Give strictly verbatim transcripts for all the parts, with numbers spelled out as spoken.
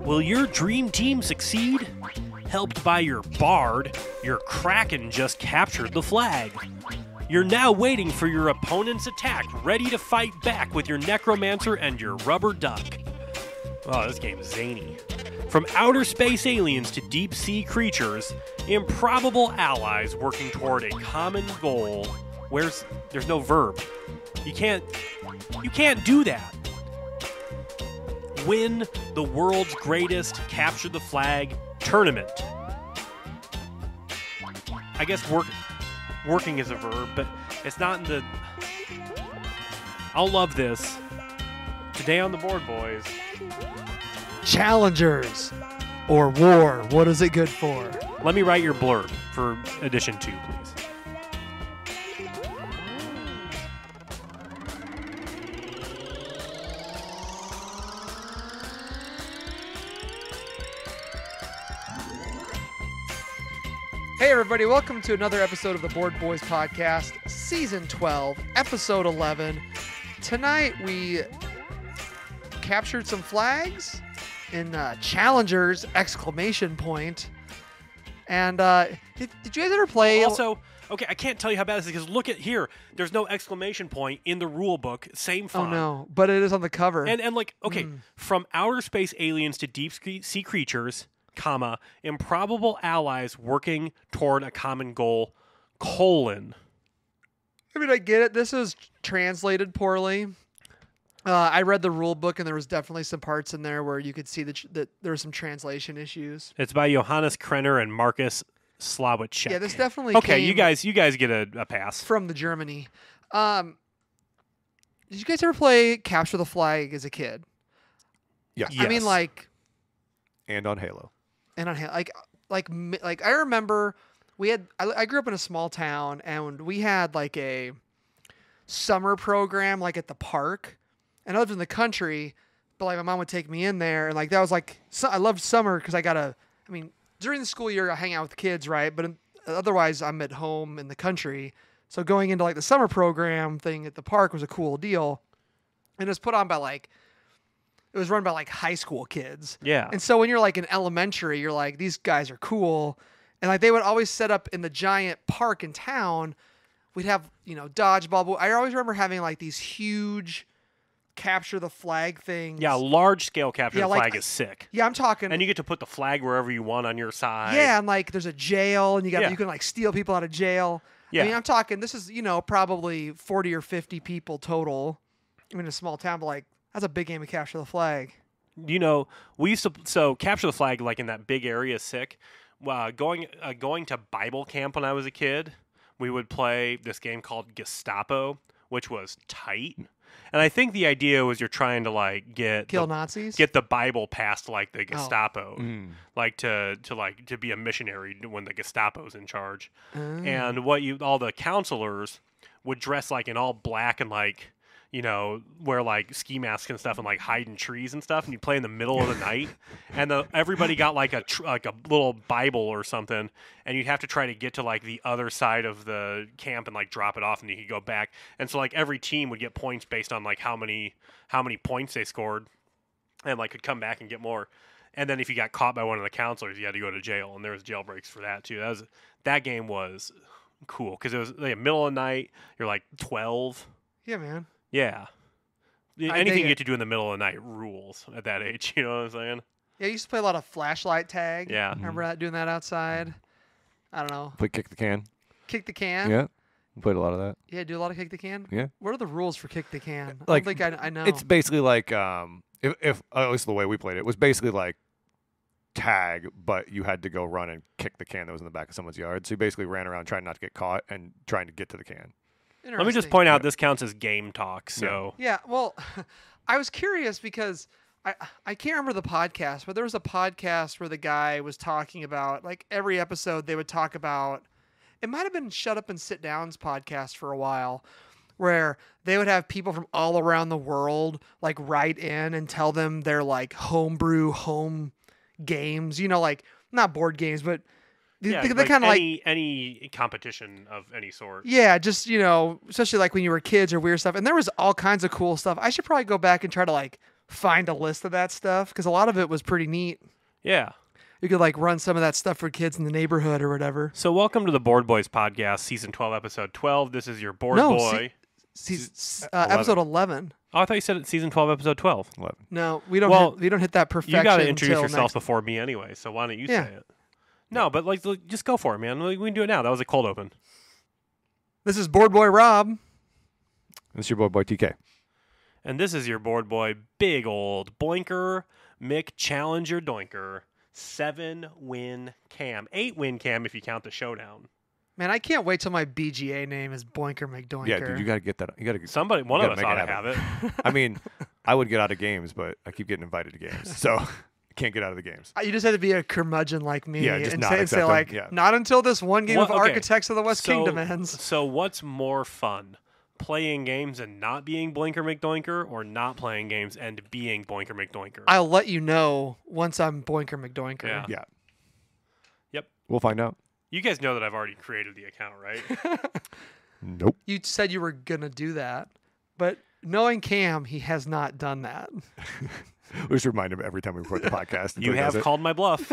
Will your dream team succeed? Helped by your bard, your kraken just captured the flag. You're now waiting for your opponent's attack, ready to fight back with your necromancer and your rubber duck. Oh, this game is zany. From outer space aliens to deep sea creatures, improbable allies working toward a common goal. Where's there's no verb. You can't you can't do that. Win the world's greatest capture the flag tournament. I guess work working is a verb, but it's not in the I'll love this. Today on the board, boys. Challengers or war, what is it good for? Let me write your blurb for edition two, please. Hey everybody, welcome to another episode of the Board Boys Podcast, Season twelve, Episode eleven. Tonight we captured some flags in uh, Challengers, exclamation point. And uh, did, did you guys ever play... Also, okay, I can't tell you how bad this is because look at here. There's no exclamation point in the rule book. Same font. Oh no, but it is on the cover. And, and like, okay, Mm. from outer space aliens to deep sea creatures, comma, improbable allies working toward a common goal, colon. I mean, I get it. This is translated poorly. Uh, I read the rule book, and there was definitely some parts in there where you could see that, that there were some translation issues. It's by Johannes Krenner and Marcus Slawacek. Yeah, this definitely Okay, came you guys you guys get a, a pass. from the Germany. Um, did you guys ever play Capture the Flag as a kid? Yeah. Yes. I mean, like, And on Halo. and on like, like, mi- like I remember we had. I, I grew up in a small town, and we had like a summer program, like at the park. And I lived in the country, but like my mom would take me in there, and like that was like so, I loved summer because I got to. I mean, during the school year, I hang out with kids, right? But in, otherwise, I'm at home in the country. So going into like the summer program thing at the park was a cool deal, and it was put on by like it was run by like high school kids. Yeah. And so when you're like in elementary, you're like, these guys are cool, and like they would always set up in the giant park in town. We'd have you know dodgeball. I always remember having like these huge capture the flag things. Yeah, large scale capture Yeah, the like- flag is sick. Yeah, I'm talking. And you get to put the flag wherever you want on your side. yeah, and like there's a jail, and you got Yeah. you can like steal people out of jail. Yeah. I mean, I'm talking. This is you know probably forty or fifty people total. I mean, a small town, but like that's a big game of capture the flag. You know, we used to so capture the flag like in that big area is sick. Uh, going uh, going to Bible camp when I was a kid, we would play this game called Gestapo, which was tight. And I think the idea was you're trying to like get Kill the, Nazis. get the Bible past like the Oh. Gestapo, Mm. like to to like to be a missionary when the Gestapo's in charge. Oh. And what you all the counselors would dress like in all black and like you know wear like ski masks and stuff and like hide in trees and stuff, and you play in the middle of the night, and the everybody got like a tr- like a little Bible or something, and you'd have to try to get to like the other side of the camp and like drop it off, and you could go back. And so like every team would get points based on like how many how many points they scored, and like could come back and get more. And then if you got caught by one of the counselors, you had to go to jail, and there was jail breaks for that too. That was that game was cool because it was like middle of the night. You're like twelve. Yeah, man. Yeah. I Anything dig you it. get to do in the middle of the night rules at that age. You know what I'm saying? Yeah, I used to play a lot of flashlight tag. Yeah. Remember that doing that outside? I don't know. Play kick the can. Kick the can. Yeah. We played a lot of that. Yeah, do a lot of kick the can. Yeah. What are the rules for kick the can? Like, I don't think I, I know. It's basically like um if, if at least the way we played it, it was basically like tag, but you had to go run and kick the can that was in the back of someone's yard. So you basically ran around trying not to get caught and trying to get to the can. Let me just Interesting. point out this counts as game talk. So Yeah, well, I was curious because I I can't remember the podcast, but there was a podcast where the guy was talking about like every episode they would talk about. It might have been Shut Up and Sit Down's podcast for a while, where they would have people from all around the world like write in and tell them their like homebrew home games. You know, like not board games, but they, yeah, they, like kind of like any any competition of any sort. yeah, just, you know, especially like when you were kids or weird stuff. And there was all kinds of cool stuff. I should probably go back and try to like find a list of that stuff because a lot of it was pretty neat. Yeah. You could like run some of that stuff for kids in the neighborhood or whatever. So welcome to the Board Boys podcast, season twelve, episode twelve. This is your board No, boy. se- se- uh, episode eleven. Oh, I thought you said it's season twelve, episode twelve. eleven. No, we don't. Well, hit, we don't hit that perfection. You got to introduce until yourself next- before me anyway, so why don't you Yeah. say it? No, but like, like, just go for it, man. We we can do it now. That was a cold open. This is Board Boy Rob. This is your boy, boy T K. And this is your board boy, big old Boinker Mick Challenger Doinker. Seven win cam. Eight win cam if you count the showdown. Man, I can't wait till my B G A name is Boinker McDoinker. Yeah, dude, you got to get that. You got to. Somebody, one You of us gotta ought make to it have it. I mean, I would get out of games, but I keep getting invited to games, so I can't get out of the games. You just had to be a curmudgeon like me Yeah, just and not say, and say accept them, like, yeah. not until this one game What- of okay, Architects of the West so, Kingdom ends. So what's more fun? Playing games and not being Boinker McDoinker, or not playing games and being Boinker McDoinker? I'll let you know once I'm Boinker McDoinker. Yeah. Yeah. Yep. We'll find out. You guys know that I've already created the account, right? Nope. You said you were going to do that, but knowing Cam, he has not done that. We just remind him every time we record the podcast. You until he does have it. called my bluff.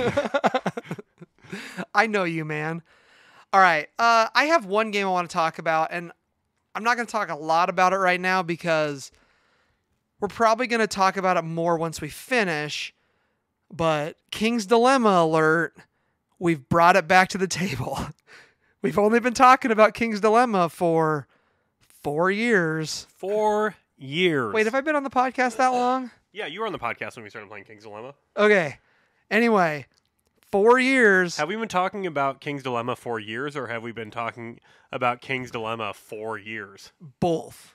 I know you, man. All right. Uh, I have one game I want to talk about, and I'm not going to talk a lot about it right now because we're probably going to talk about it more once we finish. But King's Dilemma alert, we've brought it back to the table. We've only been talking about King's Dilemma for four years. Four years. Wait, have I been on the podcast that long? Yeah, you were on the podcast when we started playing King's Dilemma. Okay. Anyway, four years. Have we been talking about King's Dilemma for years, or have we been talking about King's Dilemma for years? Both.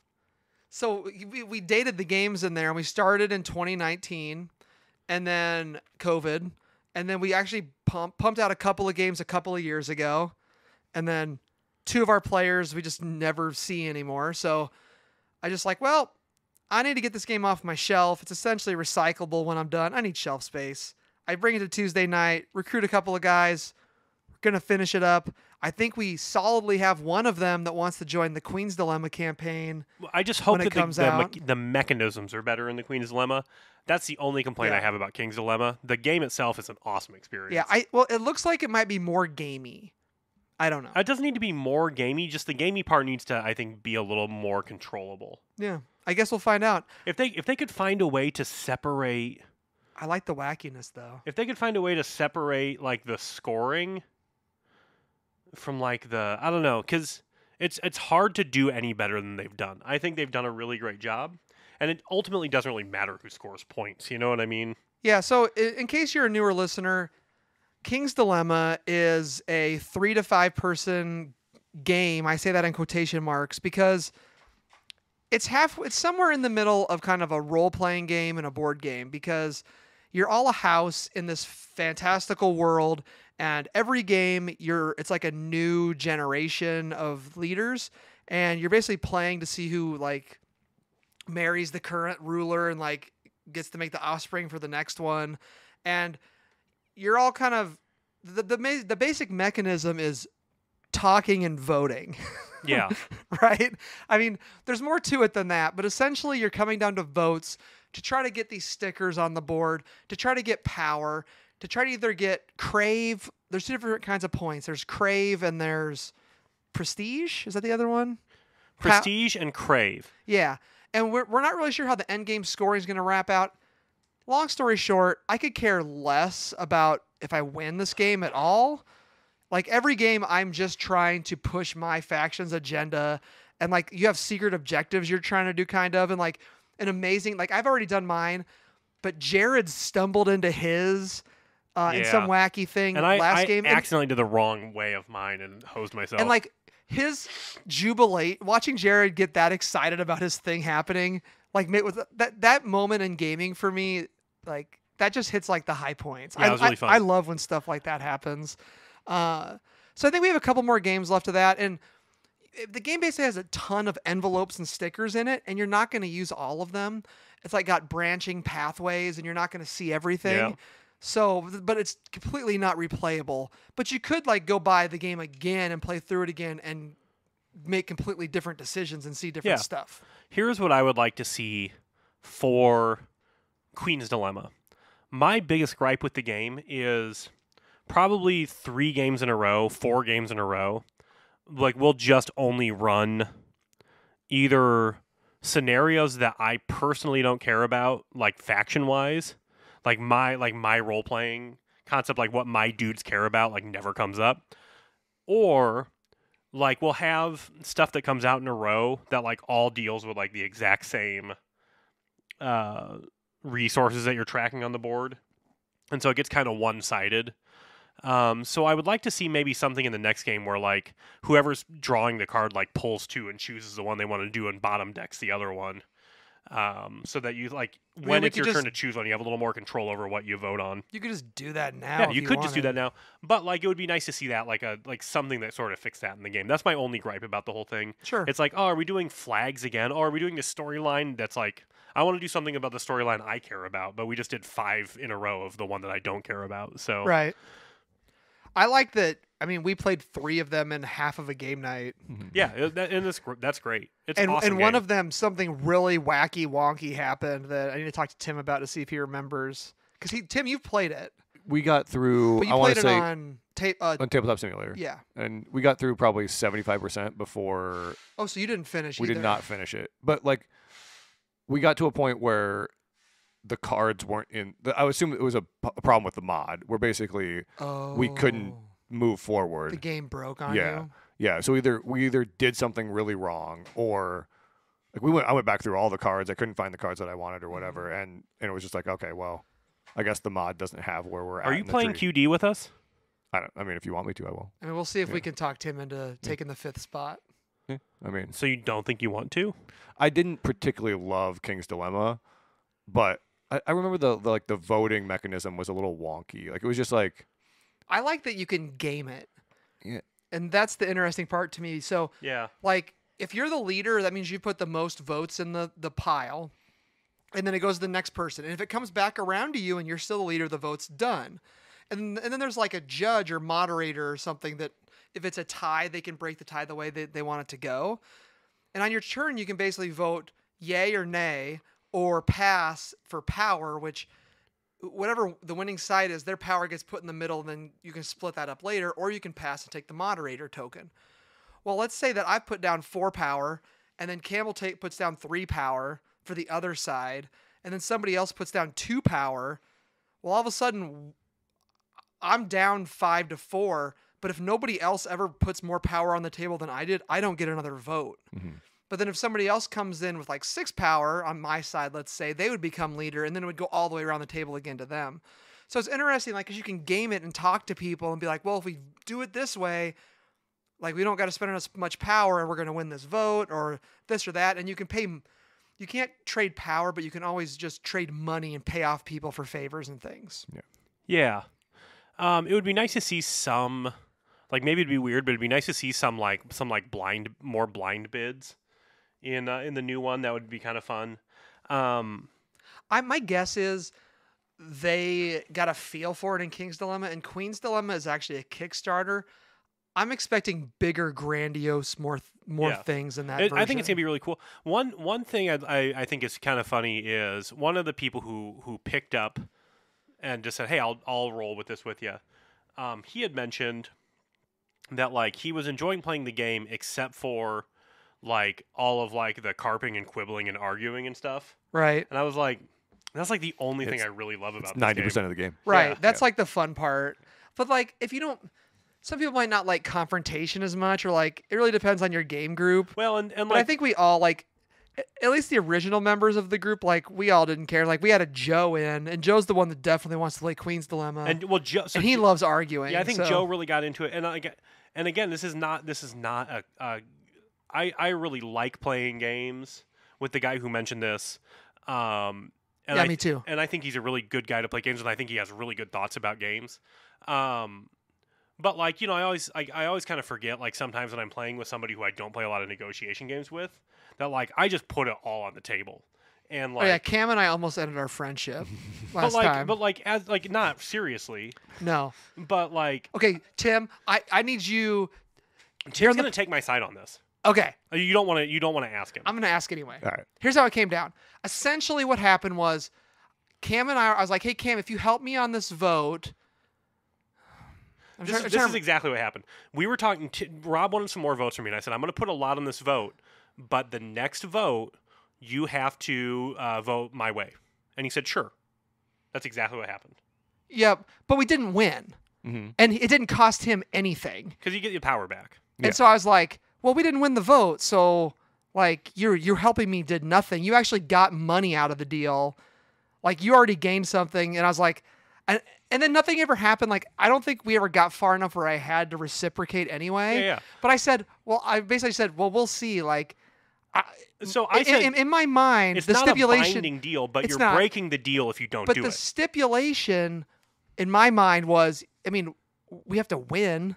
So we, we dated the games in there, and we started in twenty nineteen, and then COVID, and then we actually pump, pumped out a couple of games a couple of years ago, and then two of our players we just never see anymore. So I just like, well, I need to get this game off my shelf. It's essentially recyclable when I'm done. I need shelf space. I bring it to Tuesday night, recruit a couple of guys. We're going to finish it up. I think we solidly have one of them that wants to join the Queen's Dilemma campaign. Well, I just hope When it that the, comes the, out. me- the mechanisms are better in the Queen's Dilemma. That's the only complaint I Yeah. have about King's Dilemma. The game itself is an awesome experience. Yeah, I well, it looks like it might be more gamey. I don't know. It doesn't need to be more gamey. Just the gamey part needs to, I think, be a little more controllable. Yeah, I guess we'll find out. If they if they could find a way to separate, I like the wackiness though. if they could find a way to separate like the scoring from like the I don't know, because it's it's hard to do any better than they've done. I think they've done a really great job, and it ultimately doesn't really matter who scores points. You know what I mean? Yeah, so i- in case you're a newer listener, King's Dilemma is a three to five person game. I say that in quotation marks because it's half it's somewhere in the middle of kind of a role-playing game and a board game because you're all a house in this fantastical world, and every game you're it's like a new generation of leaders, and you're basically playing to see who like marries the current ruler and like gets to make the offspring for the next one. And you're all kind of the the, ma- the basic mechanism is talking and voting. Yeah. Right? I mean, there's more to it than that, but essentially you're coming down to votes to try to get these stickers on the board, to try to get power, to try to either get crave. There's two different kinds of points. There's crave and there's prestige. Is that the other one? Pa- Prestige and crave. yeah. And we're, we're not really sure how the end game scoring is going to wrap out. Long story short, I could care less about if I win this game at all. Like every game, I'm just trying to push my faction's agenda. And like you have secret objectives you're trying to do kind of. And like an amazing, like I've already done mine, but Jared stumbled into his uh, in Yeah. some wacky thing And I, last I game. And- accidentally did the wrong way of mine and hosed myself. And like his jubilate, watching Jared get that excited about his thing happening, like ma- with that that moment in gaming for me, like that just hits like the high points. Yeah, I, it was really I, fun. I love when stuff like that happens. Uh, so I think we have a couple more games left of that, and the game basically has a ton of envelopes and stickers in it, and you're not going to use all of them. It's like got branching pathways, and you're not going to see everything. Yeah. So, but it's completely not replayable. But you could like go buy the game again and play through it again and make completely different decisions and see different Yeah. stuff. Here's what I would like to see for Queen's Dilemma. My biggest gripe with the game is probably three games in a row, four games in a row. Like, we'll just only run either scenarios that I personally don't care about, like faction-wise, like my like my role-playing concept, like what my dudes care about, like never comes up, or like we'll have stuff that comes out in a row that like all deals with like the exact same uh, resources that you're tracking on the board, and so it gets kind of one-sided. Um, so I would like to see maybe something in the next game where like whoever's drawing the card like pulls two and chooses the one they want to do and bottom decks the other one. Um, so that you like when we it's could your just- turn to choose one, you have a little more control over what you vote on. You could just do that now. Yeah, if you could just do wanted. that now. But like it would be nice to see that like a like something that sort of fixed that in the game. That's my only gripe about the whole thing. Sure. It's like, oh, are we doing flags again? Or are we doing this storyline that's like I want to do something about the storyline I care about, but we just did five in a row of the one that I don't care about. So Right. I like that. I mean, we played three of them in half of a game night. yeah, it- that, and that's gr- that's great. It's and an awesome and one game. of them, something really wacky wonky happened that I need to talk to Tim about to see if he remembers. Because he, Tim, you've played it, We got through. but you I want played to it say on tape. Uh, on Tabletop Simulator. yeah. And we got through probably seventy-five percent before Oh, so you didn't finish. we either. did not finish it. But like, we got to a point where the cards weren't in. The, I would assume it was a, p- a problem with the mod, where basically Oh, we couldn't move forward. The game broke on yeah, you. yeah. So either we either did something really wrong, or like we went. I went back through all the cards. I couldn't find the cards that I wanted or whatever, and and it was just like, okay, well, I guess the mod doesn't have where we're at. Are you in the playing tree. Q D with us? I don't. I mean, if you want me to, I will. I mean, we'll see if we Yeah. can talk Tim into taking the fifth spot. Yeah. I mean, So you don't think you want to? I didn't particularly love King's Dilemma, but I, I remember the, the like the voting mechanism was a little wonky. Like it was just like, I like that you can game it. Yeah. And that's the interesting part to me. So, Yeah. like, if you're the leader, that means you put the most votes in the, the pile, and then it goes to the next person. And if it comes back around to you and you're still the leader, the vote's done. And, and then there's like a judge or moderator or something that if it's a tie, they can break the tie the way they, they want it to go. And on your turn, you can basically vote yay or nay or pass for power, which whatever the winning side is, their power gets put in the middle, and then you can split that up later, or you can pass and take the moderator token. Well, let's say that I put down four power, and then Campbell take, puts down three power for the other side, and then somebody else puts down two power. Well, all of a sudden, I'm down five to four, but if nobody else ever puts more power on the table than I did, I don't get another vote. mm-hmm. But then if somebody else comes in with like six power on my side, let's say, they would become leader, and then it would go all the way around the table again to them. So it's interesting, like, because you can game it and talk to people and be like, well, if we do it this way, like, we don't got to spend as much power and we're going to win this vote or this or that. And you can pay, you can't trade power, but you can always just trade money and pay off people for favors and things. Yeah. Um, it would be nice to see some, like maybe it'd be weird, but it'd be nice to see some like some like blind, more blind bids in uh, in the new one. That would be kind of fun. Um, I my guess is they got a feel for it in King's Dilemma, and Queen's Dilemma is actually a Kickstarter. I'm expecting bigger, grandiose, more more Yeah. things in that. it, version. I think it's gonna be really cool. One one thing I I, I think is kind of funny is one of the people who who picked up and just said, "Hey, I'll I'll roll with this with you." Um, he had mentioned that like he was enjoying playing the game except for like all of like the carping and quibbling and arguing and stuff. right. And I was like, that's like the only thing I It's- really love about ninety this percent of the game. Right. Yeah. That's Yeah. like the fun part. But like if you don't some people might not like confrontation as much, or like it really depends on your game group. game. Well, and, and But like I think we all like a- at least the original members of the group, like we all didn't care. Like we had a Joe in, and Joe's the one that definitely wants to play Queen's Dilemma. and well, Joe, so and he Jo- loves arguing. yeah, I think so- Joe really got into it, and I get, and again, this is not this is not a. a I I really like playing games with the guy who mentioned this. Um, and Yeah, I, me too. And I think he's a really good guy to play games with. I think he has really good thoughts about games. Um, but like you know, I always I, I always kind of forget like sometimes when I'm playing with somebody who I don't play a lot of negotiation games with, that like I just put it all on the table, and like Oh yeah, Cam and I almost ended our friendship but last like time. but like as like not seriously, no. but like Okay, Tim, I, I need you Tim's the- gonna take my side on this. Okay. Uh, You don't want to. You don't want to ask him. I'm going to ask anyway. All right. Here's how it came down. Essentially, what happened was Cam and I, I was like, hey, Cam, if you help me on this vote. I'm This, try- is, I'm this trying is to- exactly what happened. We were talking. T- Rob wanted some more votes from me, and I said, I'm going to put a lot on this vote, but the next vote, you have to uh, vote my way. And he said, sure. That's exactly what happened. Yep. But we didn't win. Mm-hmm. And it didn't cost him anything. Because you get your power back. Yeah. And so I was like, well, we didn't win the vote. So, like, you're, you're helping me did nothing. You actually got money out of the deal. Like, you already gained something. And I was like, and, and then nothing ever happened. Like, I don't think we ever got far enough where I had to reciprocate anyway. Yeah, yeah. But I said, well, I basically said, well, we'll see. Like, I, So I in, said, in, in my mind, it's the not stipulation, a binding deal, but it's you're not. breaking the deal if you don't but do the it. stipulation in my mind was, I mean, we have to win.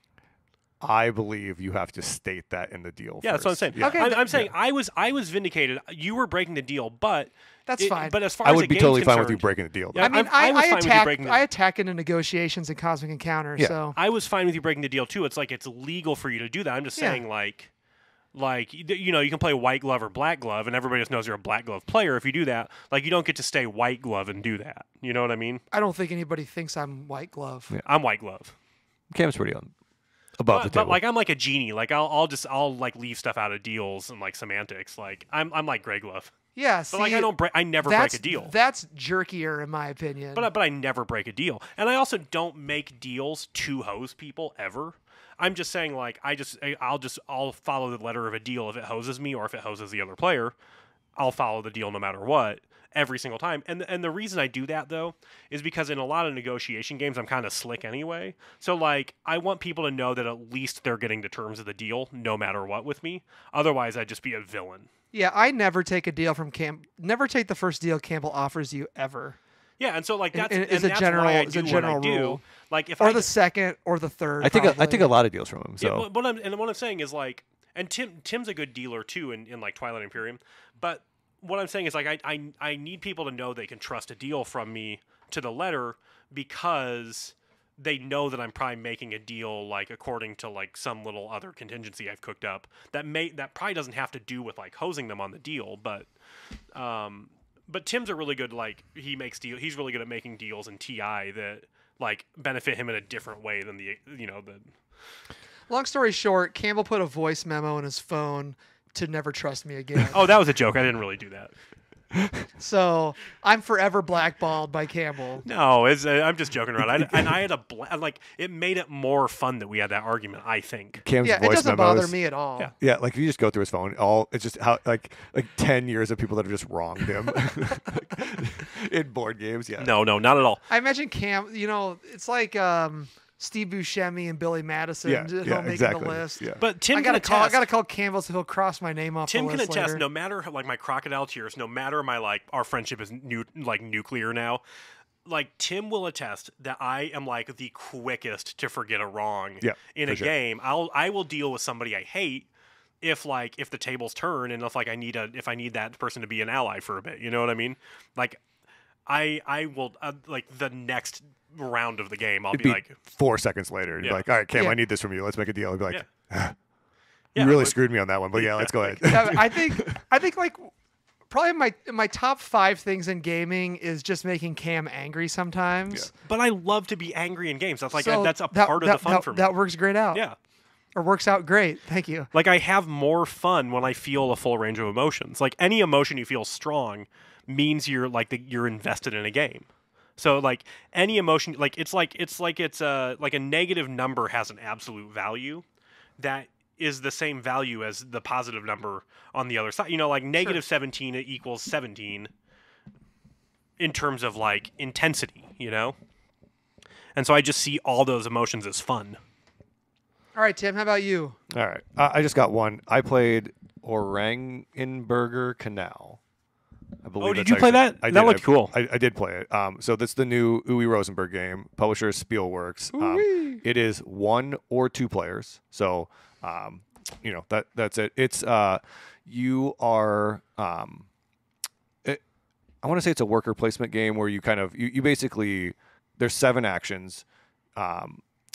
I believe you have to state that in the deal. Yeah, that's what I'm first. saying. Yeah. Okay, I'm, th- I'm saying I was I was vindicated. You were breaking the deal, but That's it- fine. But as far I as would the be game's totally fine with you concerned- breaking the deal. Yeah, I mean, I- I I, was I, fine with you attack breaking the- I attack into negotiations and cosmic encounters. Yeah. So I was fine with you breaking the deal too. It's like it's legal for you to do that. I'm just Yeah. saying, like, like you you know, you can play white glove or black glove, and everybody just knows you're a black glove player. If you do that, like, you don't get to stay white glove and do that. You know what I mean? I don't think anybody thinks I'm white glove. Yeah. I'm white glove, Cam's pretty on above but, the but table. like I'm like a genie. Like I'll I'll just I'll like leave stuff out of deals and like semantics. Like I'm I'm like gray glove, Yeah, but see, like I don't break. I never break that's a deal. that's jerkier in my opinion. But I- but I never break a deal, and I also don't make deals to hose people ever. I'm just saying, like, I just I- I'll just I'll follow the letter of a deal if it hoses me or if it hoses the other player. I'll follow the deal no matter what every single time. And and the reason I do that though is because in a lot of negotiation games I'm kind of slick anyway. So like I want people to know that at least they're getting the terms of the deal no matter what with me. Otherwise I'd just be a villain. yeah, I never take a deal from Cam. Never take the first deal Campbell offers you ever, Yeah, and so like And- that's and and, it's a that's general- why I it's a do general what I do. rule. Like if or I the second or the third. I think a, I probably. think a lot of deals from him. Yeah, So but what I'm and what I'm saying is like, and Tim Tim's a good dealer too in, in like Twilight Imperium, but what I'm saying is like I, I I need people to know they can trust a deal from me to the letter because they know that I'm probably making a deal like according to like some little other contingency I've cooked up that may that probably doesn't have to do with like hosing them on the deal, but um but Tim's a really good like he makes deal he's really good at making deals in T I that like benefit him in a different way than the you know the Long story short, Campbell put a voice memo in his phone to never trust me again. Oh, that was a joke. I didn't really do that. So I'm forever blackballed by Campbell. No, it's, uh, I'm just joking around. I, and I had a bla- like it made it more fun that we had that argument. I think. Cam's Yeah, it voice doesn't memos, bother me at all. Yeah. Yeah, like if you just go through his phone, all it's just how like like ten years of people that have just wronged him in board games. Yeah. No, no, not at all. I imagine Cam. You know, it's like um, Steve Buscemi and Billy Madison. Yeah, you know, yeah, making exactly. the list. Yeah. But Tim I gotta can call. I attest. gotta call Campbell so he'll cross my name off Tim the can list attest. later. No matter how, like my crocodile tears, no matter my like our friendship is nu- like nuclear now. Like Tim will attest that I am like the quickest to forget a wrong Yeah, in for a sure. game. I'll I will deal with somebody I hate if like if the tables turn and if like I need a if I need that person to be an ally for a bit. You know what I mean? Like I I will uh, like the next round of the game I'll It'd be, be like four seconds later. You'd Yeah. be like, all right, Cam, Yeah. I need this from you. Let's make a deal. He'd be like, Yeah. "Ah, Yeah, you really but- screwed me on that one. But yeah, let's go ahead. Yeah, I think. I think like probably my my top five things in gaming is just making Cam angry sometimes. But I love to be angry in games. That's like So that's a that- part of that- the fun that- for me. That works great out. Yeah. Or works out great. Thank you. Like I have more fun when I feel a full range of emotions. Like any emotion you feel strong means you're like the, you're invested in a game. So like any emotion, like it's like it's like it's a like a negative number has an absolute value that is the same value as the positive number on the other side. You know, like negative seventeen equals seventeen in terms of like intensity. You know, and so I just see all those emotions as fun. All right, Tim. How about you? All right. Uh, I just got one. I played Oranienburger Kanal. I believe Oh, did that's you play actually- that? I That did. looked I, cool. I, I did play it. Um, so that's the new E V A Rosenberg game. Publisher is Spiel works. Um, Ooh-wee. it is one or two players. So, um, you know that that's it. It's uh, you are. Um, it, I want to say it's a worker placement game where you kind of you, you basically there's seven actions. Um,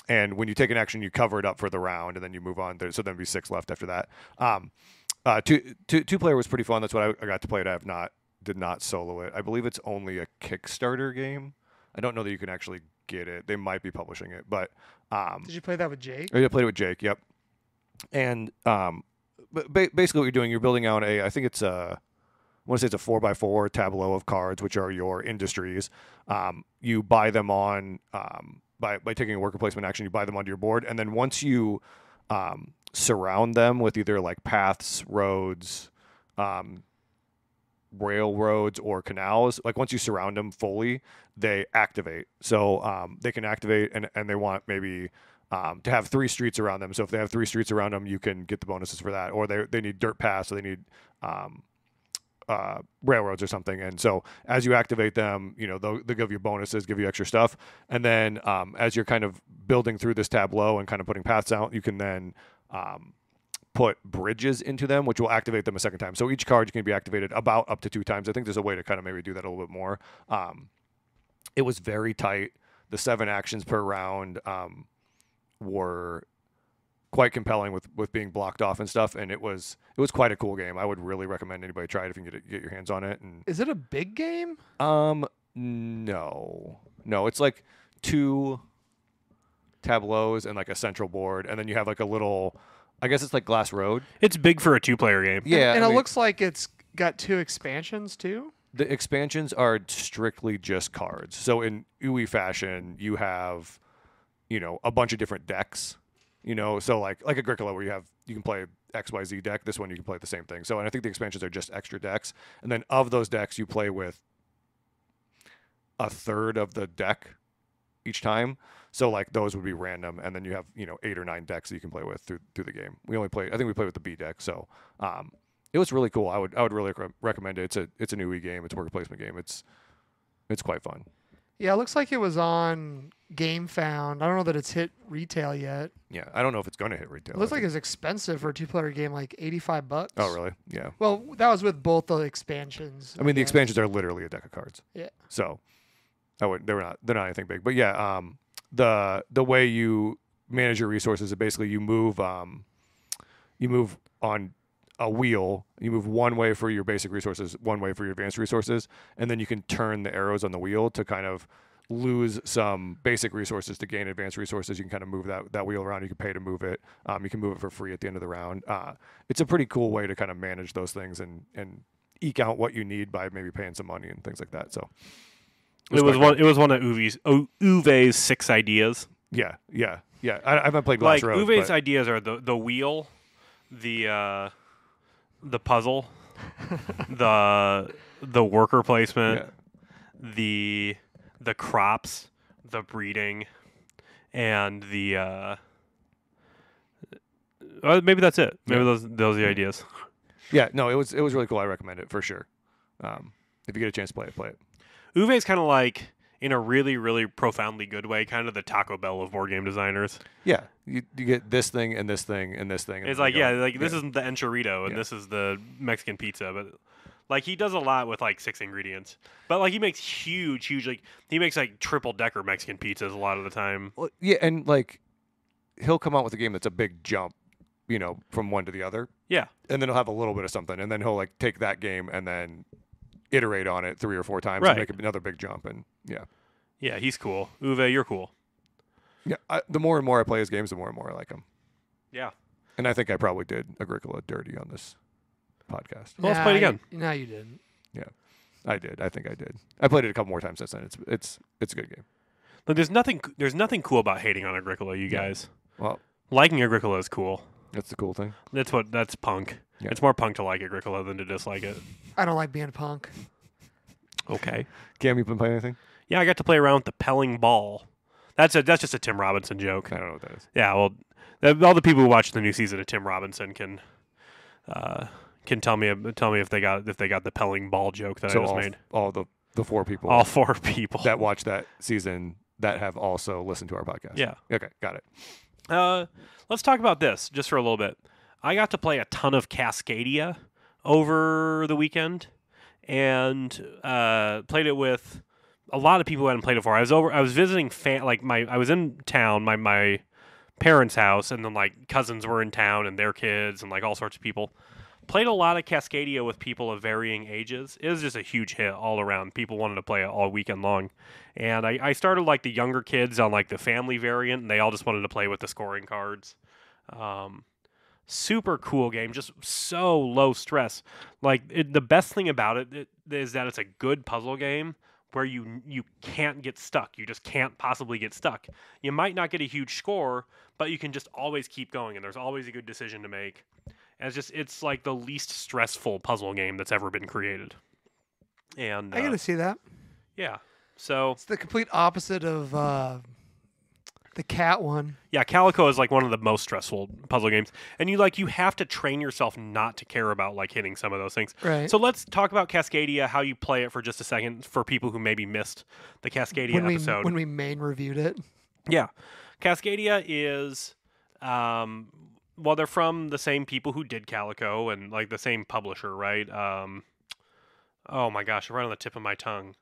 and when you take an action, you cover it up for the round, and then you move on. There, so then be six left after that. Um, uh, two, two, two player was pretty fun. That's what I, I got to play it. I have not did not solo it. I believe it's only a Kickstarter game. I don't know that you can actually get it. They might be publishing it, but um, Did you play that with Jake? I played it with Jake. Yep. And um, but ba- basically, what you're doing, you're building out a. I think it's a. I want to say it's a four by four tableau of cards, which are your industries. Um, you buy them on um, by by taking a worker placement action. You buy them onto your board, and then once you um, surround them with either like paths, roads, um, railroads, or canals, like once you surround them fully, they activate. So um, they can activate, and and they want maybe. Um, to have three streets around them. So if they have three streets around them, you can get the bonuses for that. Or they they need dirt paths, so they need um, uh, railroads or something. And so as you activate them, you know, they'll, they'll give you bonuses, give you extra stuff. And then um, as you're kind of building through this tableau and kind of putting paths out, you can then um, put bridges into them, which will activate them a second time. So each card can be activated about up to two times. I think there's a way to kind of maybe do that a little bit more. Um, it was very tight. The seven actions per round um, were quite compelling with, with being blocked off and stuff, and it was it was quite a cool game. I would really recommend anybody try it if you can get it, get your hands on it. And Is it a big game? um, no, no, it's like two tableaus and like a central board, and then you have like a little. I guess it's like Glass Road. It's big for a two-player game. Yeah, And, and I it mean, looks like it's got two expansions too. the expansions are strictly just cards. So in E V A fashion, you have, you know, a bunch of different decks. You know, so like like Agricola where you have you can play X Y Z deck. This one you can play the same thing. So and I think the expansions are just extra decks. And then of those decks, you play with a third of the deck each time. So like those would be random, and then you have you know eight or nine decks that you can play with through through the game. We only play. I think we play with the B deck. So um, it was really cool. I would I would really rec- recommend it. It's a it's a new E game. It's a worker placement game. It's it's quite fun. Yeah, it looks like it was on GameFound. I don't know that it's hit retail yet. Yeah, I don't know if it's going to hit retail. It looks I like think- it's expensive for a two-player game, like eighty-five bucks. Oh really? Yeah. Well, that was with both the expansions. I mean, the guess. expansions are literally a deck of cards. Yeah. So, I would. They're not. They're not anything big. But yeah, um, the the way you manage your resources is basically you move um, you move on a wheel. You move one way for your basic resources, one way for your advanced resources, and then you can turn the arrows on the wheel to kind of lose some basic resources to gain advanced resources. You can kind of move that, that wheel around. You can pay to move it. Um, you can move it for free at the end of the round. Uh, it's a pretty cool way to kind of manage those things and, and eke out what you need by maybe paying some money and things like that. So It was quite one. cool. It was one of Uve's U V A's six ideas. Yeah, yeah, yeah. I, I haven't played Glass Like Road. U V A's but- ideas are the the wheel, the uh, the puzzle, the the worker placement, yeah. the the crops, the breeding, and the uh, uh, maybe that's it. Maybe Yeah. those those are the ideas. Yeah, no, it was it was really cool. I recommend it for sure. Um, if you get a chance to play it, play it. U V A is kind of like, in a really, really profoundly good way, kind of the Taco Bell of board game designers. Yeah, you, you get this thing and this thing and this thing. And It's then like, you yeah, go. like this Yeah. isn't the enchilada and Yeah. this is the Mexican pizza, but like he does a lot with like six ingredients. But like he makes huge, huge, like he makes like triple decker Mexican pizzas a lot of the time. Well, yeah, and like he'll come out with a game that's a big jump, you know, from one to the other, Yeah, and then he'll have a little bit of something, and then he'll like take that game and then iterate on it three or four times Right. and make another big jump. And yeah, yeah, he's cool. U V A, you're cool. yeah. I, the more and more I play his games, the more and more I like him. Yeah. And I think I probably did Agricola dirty on this podcast. Well, let's play it Nah, again. you- No, you didn't. I did. I think I did. I played it a couple more times since then. It's it's it's a good game. Like there's nothing, there's nothing cool about hating on Agricola, you Yeah. guys. Well, Liking Agricola is cool. that's the cool thing. That's what. That's punk. Yeah. It's more punk to like Agricola than to dislike it. I don't like being a punk. Okay. Cam, you been playing anything? Yeah, I got to play around with the Pelling Ball. That's a that's just a Tim Robinson joke. I don't know what that is. Yeah, well, th- all the people who watch the new season of Tim Robinson can uh, can tell me tell me if they got if they got the Pelling Ball joke that So I just all, made. all the the four people All four people. that watch that season that have also listened to our podcast. Yeah. Okay, got it. Uh, let's talk about this just for a little bit. I got to play a ton of Cascadia over the weekend, and uh, played it with a lot of people who hadn't played it before. I was over. I was visiting fan like my. I was in town. My my parents' house, and then like cousins were in town and their kids and like all sorts of people. Played a lot of Cascadia with people of varying ages. It was just a huge hit all around. People wanted to play it all weekend long. And I, I started like the younger kids on like the family variant, and they all just wanted to play with the scoring cards. Um, super cool game, just so low stress. Like it, the best thing about it, it is that it's a good puzzle game where you you can't get stuck. You just can't possibly get stuck. You might not get a huge score, but you can just always keep going, and there's always a good decision to make. And it's just it's like the least stressful puzzle game that's ever been created. And uh, I got to see that. yeah, so It's the complete opposite of uh, the cat one. yeah, Calico is like one of the most stressful puzzle games, and you like you have to train yourself not to care about like hitting some of those things. Right. So let's talk about Cascadia, how you play it for just a second for people who maybe missed the Cascadia when we episode. when we main reviewed it. Yeah, Cascadia is, um, well, they're from the same people who did Calico and like the same publisher, right? Um, oh my gosh, right on the tip of my tongue.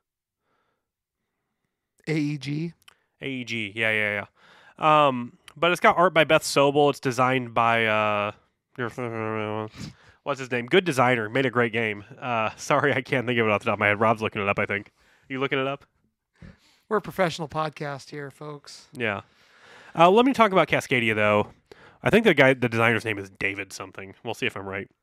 A E G. A E G, yeah, yeah, yeah. Um, but it's got art by Beth Sobel. It's designed by uh, what's his name? Good designer. Made a great game. Uh, sorry, I can't think of it off the top of my head. Rob's looking it up, I think. You looking it up? We're a professional podcast here, folks. Yeah. Uh, let me talk about Cascadia, though. I think the guy, the designer's name is David something. We'll see if I'm right.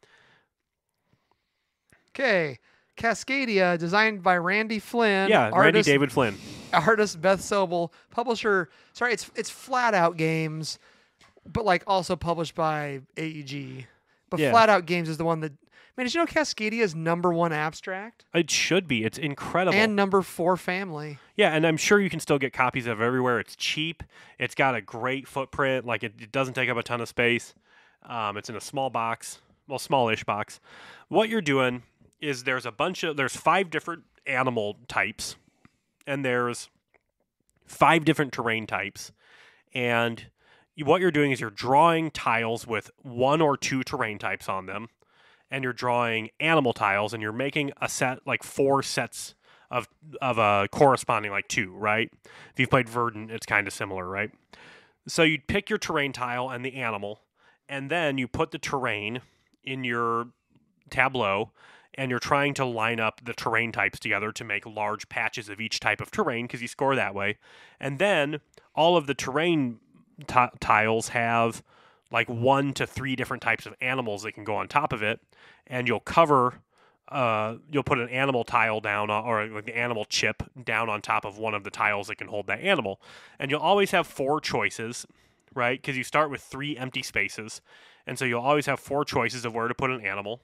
Okay. Cascadia, designed by Randy Flynn. Yeah, Randy artist, David Flynn. Artist Beth Sobel. Publisher, sorry, it's it's Flat Out Games, but like also published by A E G. But Yeah. Flat Out Games is the one that, man, did you know Cascadia is number one abstract? It should be. It's incredible. And number four family. Yeah, and I'm sure you can still get copies of it everywhere. It's cheap. It's got a great footprint. Like, it, it doesn't take up a ton of space. Um, it's in a small box. Well, smallish box. What you're doing is there's a bunch of... There's five different animal types. And there's five different terrain types. And you, what you're doing is you're drawing tiles with one or two terrain types on them. And you're drawing animal tiles. And you're making a set, like four sets of of a corresponding like two, right? If you've played Verdant, it's kind of similar, right? So you'd pick your terrain tile and the animal, and then you put the terrain in your tableau, and you're trying to line up the terrain types together to make large patches of each type of terrain, because you score that way. And then all of the terrain t- tiles have like one to three different types of animals that can go on top of it, and you'll cover... Uh, you'll put an animal tile down, on, or like the animal chip down on top of one of the tiles that can hold that animal. And you'll always have four choices, right? Because you start with three empty spaces. And so you'll always have four choices of where to put an animal.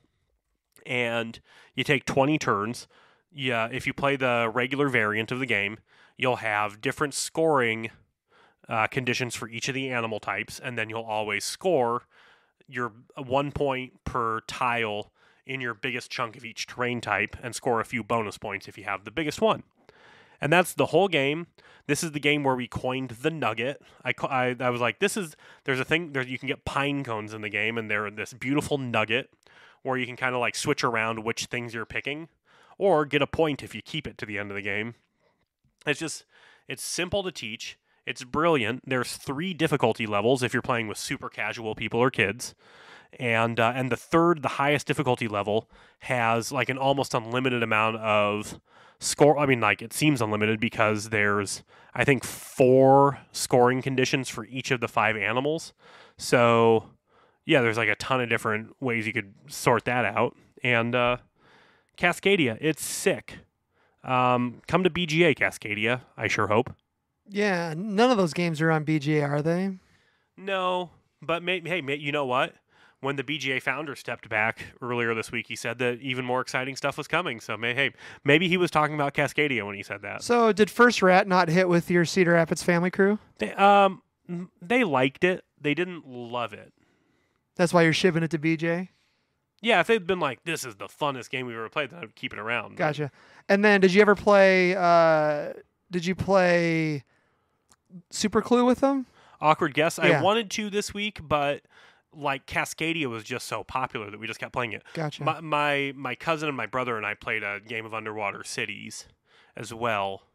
And you take twenty turns. Yeah, if you play the regular variant of the game, you'll have different scoring uh, conditions for each of the animal types. And then you'll always score your one point per tile in your biggest chunk of each terrain type and score a few bonus points if you have the biggest one. And that's the whole game. This is the game where we coined the nugget. I, I, I was like, this is, there's a thing, there, you can get pine cones in the game, and they're this beautiful nugget where you can kind of like switch around which things you're picking, or get a point if you keep it to the end of the game. It's just, it's simple to teach. It's brilliant. There's three difficulty levels if you're playing with super casual people or kids. And uh, and the third, the highest difficulty level, has like an almost unlimited amount of score. I mean, like it seems unlimited because there's, I think, four scoring conditions for each of the five animals. So, yeah, there's like a ton of different ways you could sort that out. And uh, Cascadia, it's sick. Um, come to B G A, Cascadia, I sure hope. Yeah, none of those games are on B G A, are they? No, but may, hey, may, you know what? When the B G A founder stepped back earlier this week, he said that even more exciting stuff was coming. So, may, hey, maybe he was talking about Cascadia when he said that. So, did First Rat not hit with your Cedar Rapids family crew? They, um, they liked it. They didn't love it. That's why you're shipping it to B J? Yeah, if they'd been like, this is the funnest game we've ever played, then I'd keep it around. Gotcha. And then, did you ever play? Uh, did you play Super Clue with them? Awkward guess. Yeah. I wanted to this week, but like Cascadia was just so popular that we just kept playing it. Gotcha. My, my my cousin and my brother and I played a game of Underwater Cities as well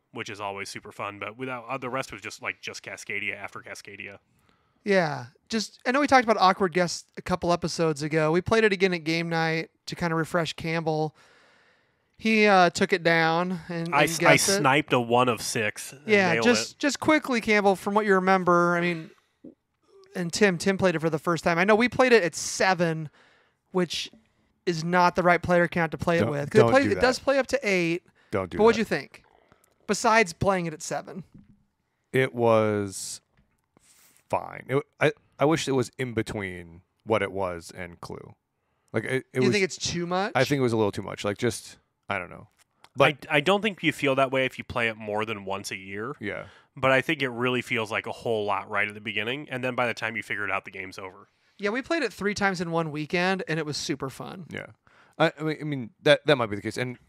which is always super fun. But without uh, the rest was just like just Cascadia after Cascadia. Yeah, just I know we talked about awkward guests a couple episodes ago. We played it again at game night to kind of refresh Campbell. He uh, took it down and, I, and s- guessed I it. sniped a one of six. And Yeah, nailed just it. just quickly, Campbell, from what you remember. I mean, and Tim, Tim played it for the first time. I know we played it at seven, which is not the right player count to play it Don't- with. 'Cause don't it, plays, do it does that. play up to eight. Don't do But what'd that. you think? Besides playing it at seven. It was fine. It, I I wish it was in between what it was and Clue. Like it, it you was. think it's too much? I think it was a little too much. Like just I don't know. But I, I don't think you feel that way if you play it more than once a year. yeah, But I think it really feels like a whole lot right at the beginning, and then by the time you figure it out, the game's over. Yeah, we played it three times in one weekend, and it was super fun. yeah. I, I mean, I mean that that might be the case, and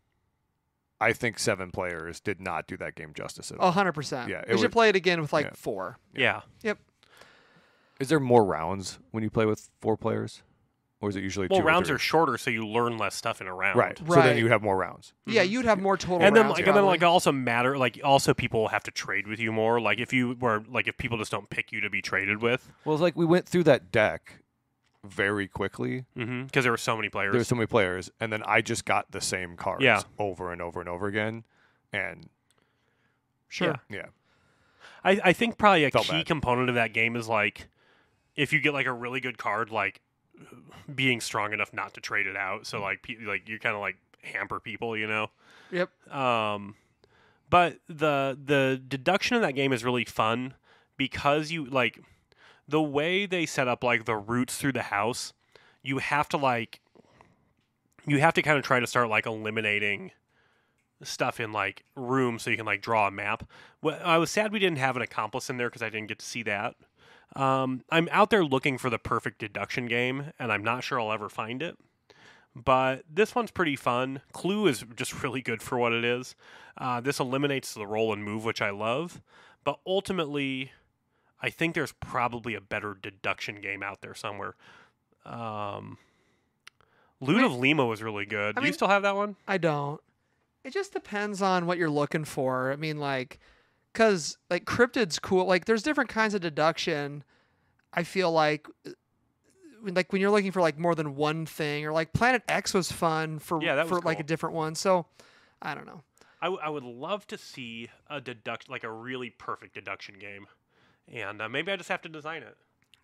I think seven players did not do that game justice at all. A hundred percent. Yeah, it we should would- play it again with like yeah. four. Yeah. Yep. Is there more rounds when you play with four players, or is it usually Well, two rounds or are three? shorter, so you learn less stuff in a round. Right. So Right. then you have more rounds. Yeah, you'd have more total. And then, rounds like, and then, probably. like, also matter. Like, also, people have to trade with you more. Like, if you were, like, if people just don't pick you to be traded with, Well, it's like we went through that deck very quickly. because there were so many players. There were so many players, and then I just got the same cards Yeah. over and over and over again, and sure. yeah, I, I think probably a Felt key bad. component of that game is like, if you get like a really good card, like being strong enough not to trade it out. So like, pe- like you kind of like hamper people, you know. Yep. Um, but the the deduction in that game is really fun because you like the way they set up like the routes through the house. You have to like you have to kind of try to start like eliminating stuff in like rooms so you can like draw a map. Well, I was sad we didn't have an accomplice in there because I didn't get to see that. Um, I'm out there looking for the perfect deduction game, and I'm not sure I'll ever find it. But this one's pretty fun. Clue is just really good for what it is. Uh, this eliminates the roll and move, which I love. But ultimately, I think there's probably a better deduction game out there somewhere. Um, Loot I of Lima was really good. I Do you mean- still have that one? I don't. It just depends on what you're looking for. I mean, like, because like cryptid's cool. Like, there's different kinds of deduction. I feel like, uh, when- like when you're looking for like more than one thing, or like Planet X was fun for Yeah, that for was like a cool. different one. So, I don't know. I, w- I would love to see a deduct like a really perfect deduction game, and uh, maybe I just have to design it.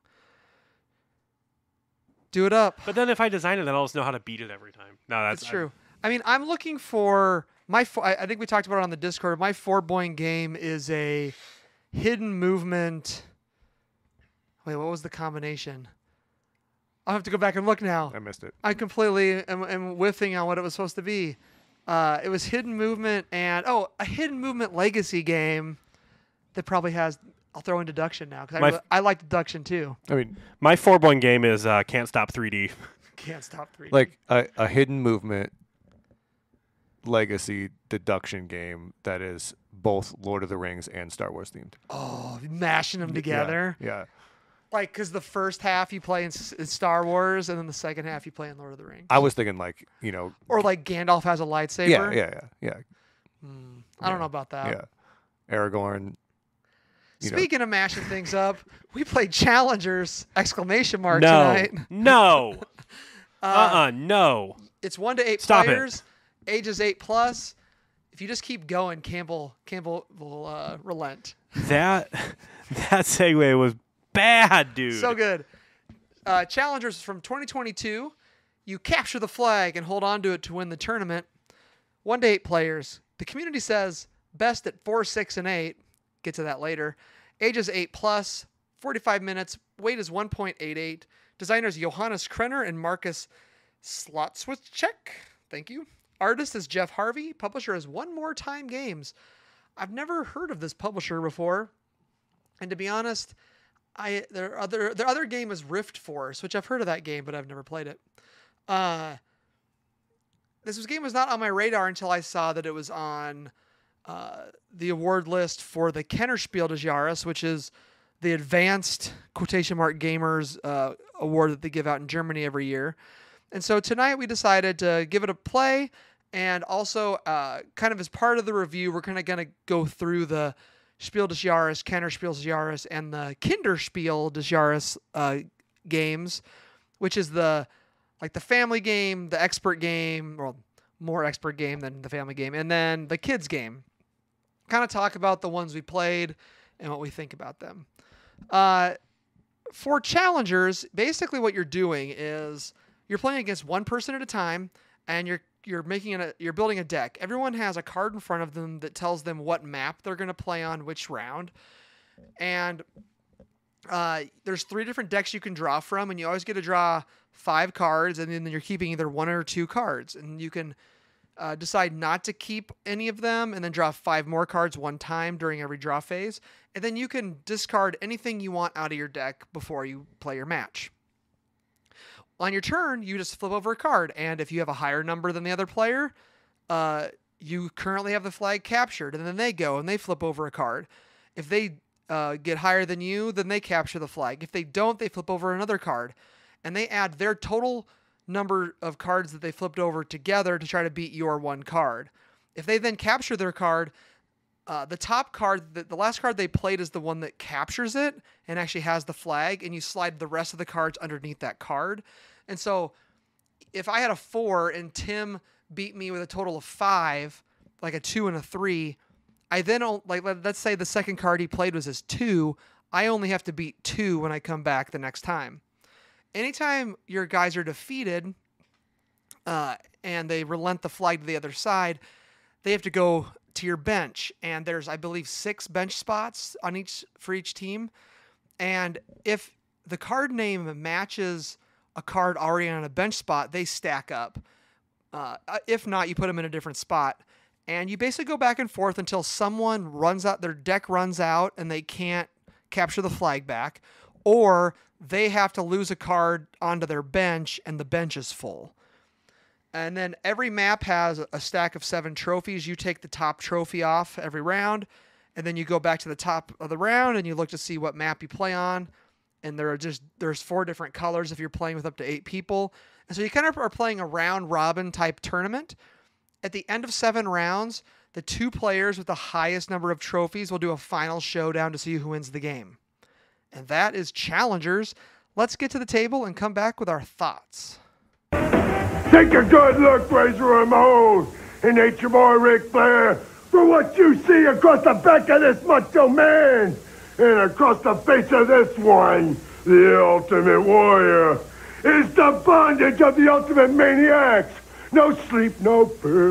Do it up. But then if I design it, then I'll just know how to beat it every time. No, that's That's true. I mean, I'm looking for my. fo- I I think we talked about it on the Discord. My four point game is a hidden movement. Wait, what was the combination? I'll have to go back and look now. I missed it. I completely am, am whiffing on what it was supposed to be. Uh, it was hidden movement and oh, a hidden movement legacy game that probably has. I'll throw in deduction now because I, My really, f- I like deduction too. I mean, my four point game is uh, Can't Stop three D. Can't stop three. like a, a hidden movement legacy deduction game that is both Lord of the Rings and Star Wars themed. oh, mashing them together. Yeah. Like, because the first half you play in, S- in Star Wars, and then the second half you play in Lord of the Rings. I was thinking like, you know, Or like Gandalf has a lightsaber. yeah, yeah, yeah, yeah, Hmm, I don't know about that. yeah. Aragorn. you know. Speaking of mashing things up, we played Challengers! Exclamation mark No, tonight. no, Uh, uh-uh, no. It's one to eight Stop it. players, ages eight plus. If you just keep going, Campbell Campbell will uh, relent. That that segue was bad, dude. So good. Uh, Challengers is from twenty twenty-two. You capture the flag and hold on to it to win the tournament. One to eight players. The community says best at four, six, and eight. Get to that later. Ages eight plus. forty-five minutes. Weight is one point eight eight. Designers Johannes Krenner and Marcus Slotswiczek. Thank you. Artist is Jeff Harvey. Publisher is One More Time Games. I've never heard of this publisher before. And to be honest, I their other their other game is Rift Force, which I've heard of that game, but I've never played it. Uh, this was, game was not on my radar until I saw that it was on uh, the award list for the Kenner Spiel des Jahres, which is the advanced quotation mark gamers uh, award that they give out in Germany every year. And so tonight we decided to give it a play And also, uh, kind of as part of the review, we're kind of going to go through the Spiel des Jahres, Kennerspiel des Jahres, and the Kinderspiel des Jahres uh, games, which is the like the family game, the expert game, well, more expert game than the family game, and then the kids game. Kind of talk about the ones we played and what we think about them. Uh, for challengers, basically what you're doing is you're playing against one person at a time, and you're you're making a you're building a deck. Everyone has a card in front of them that tells them what map they're going to play on which round, and uh, there's three different decks you can draw from, and you always get to draw five cards, and then you're keeping either one or two cards, and you can uh, decide not to keep any of them, and then draw five more cards one time during every draw phase, and then you can discard anything you want out of your deck before you play your match. On your turn, you just flip over a card, and if you have a higher number than the other player, uh, you currently have the flag captured, and then they go and they flip over a card. If they uh, get higher than you, then they capture the flag. If they don't, they flip over another card, and they add their total number of cards that they flipped over together to try to beat your one card. If they then capture their card, uh, the top card, the, the last card they played is the one that captures it and actually has the flag, and you slide the rest of the cards underneath that card. And so if I had a four and Tim beat me with a total of five, like a two and a three, I then, like, let's say the second card he played was his two, I only have to beat two when I come back the next time. Anytime your guys are defeated uh, and they relent the flag to the other side, they have to go to your bench. And there's, I believe, six bench spots on each for each team. And if the card name matches a card already on a bench spot, they stack up. Uh, if not, you put them in a different spot. And you basically go back and forth until someone runs out, their deck runs out, and they can't capture the flag back. Or they have to lose a card onto their bench, and the bench is full. And then every map has a stack of seven trophies. You take the top trophy off every round, and then you go back to the top of the round, and you look to see what map you play on. And there are just there's four different colors if you're playing with up to eight people. And so you kind of are playing a round robin type tournament. At the end of seven rounds, the two players with the highest number of trophies will do a final showdown to see who wins the game. And that is Challengers. Let's get to the table and come back with our thoughts. Take a good look, Razor Ramone, and ain't your boy Ric Flair, for what you see across the back of this macho man. And across the face of this one, the ultimate warrior, is the bondage of the ultimate maniacs. No sleep, no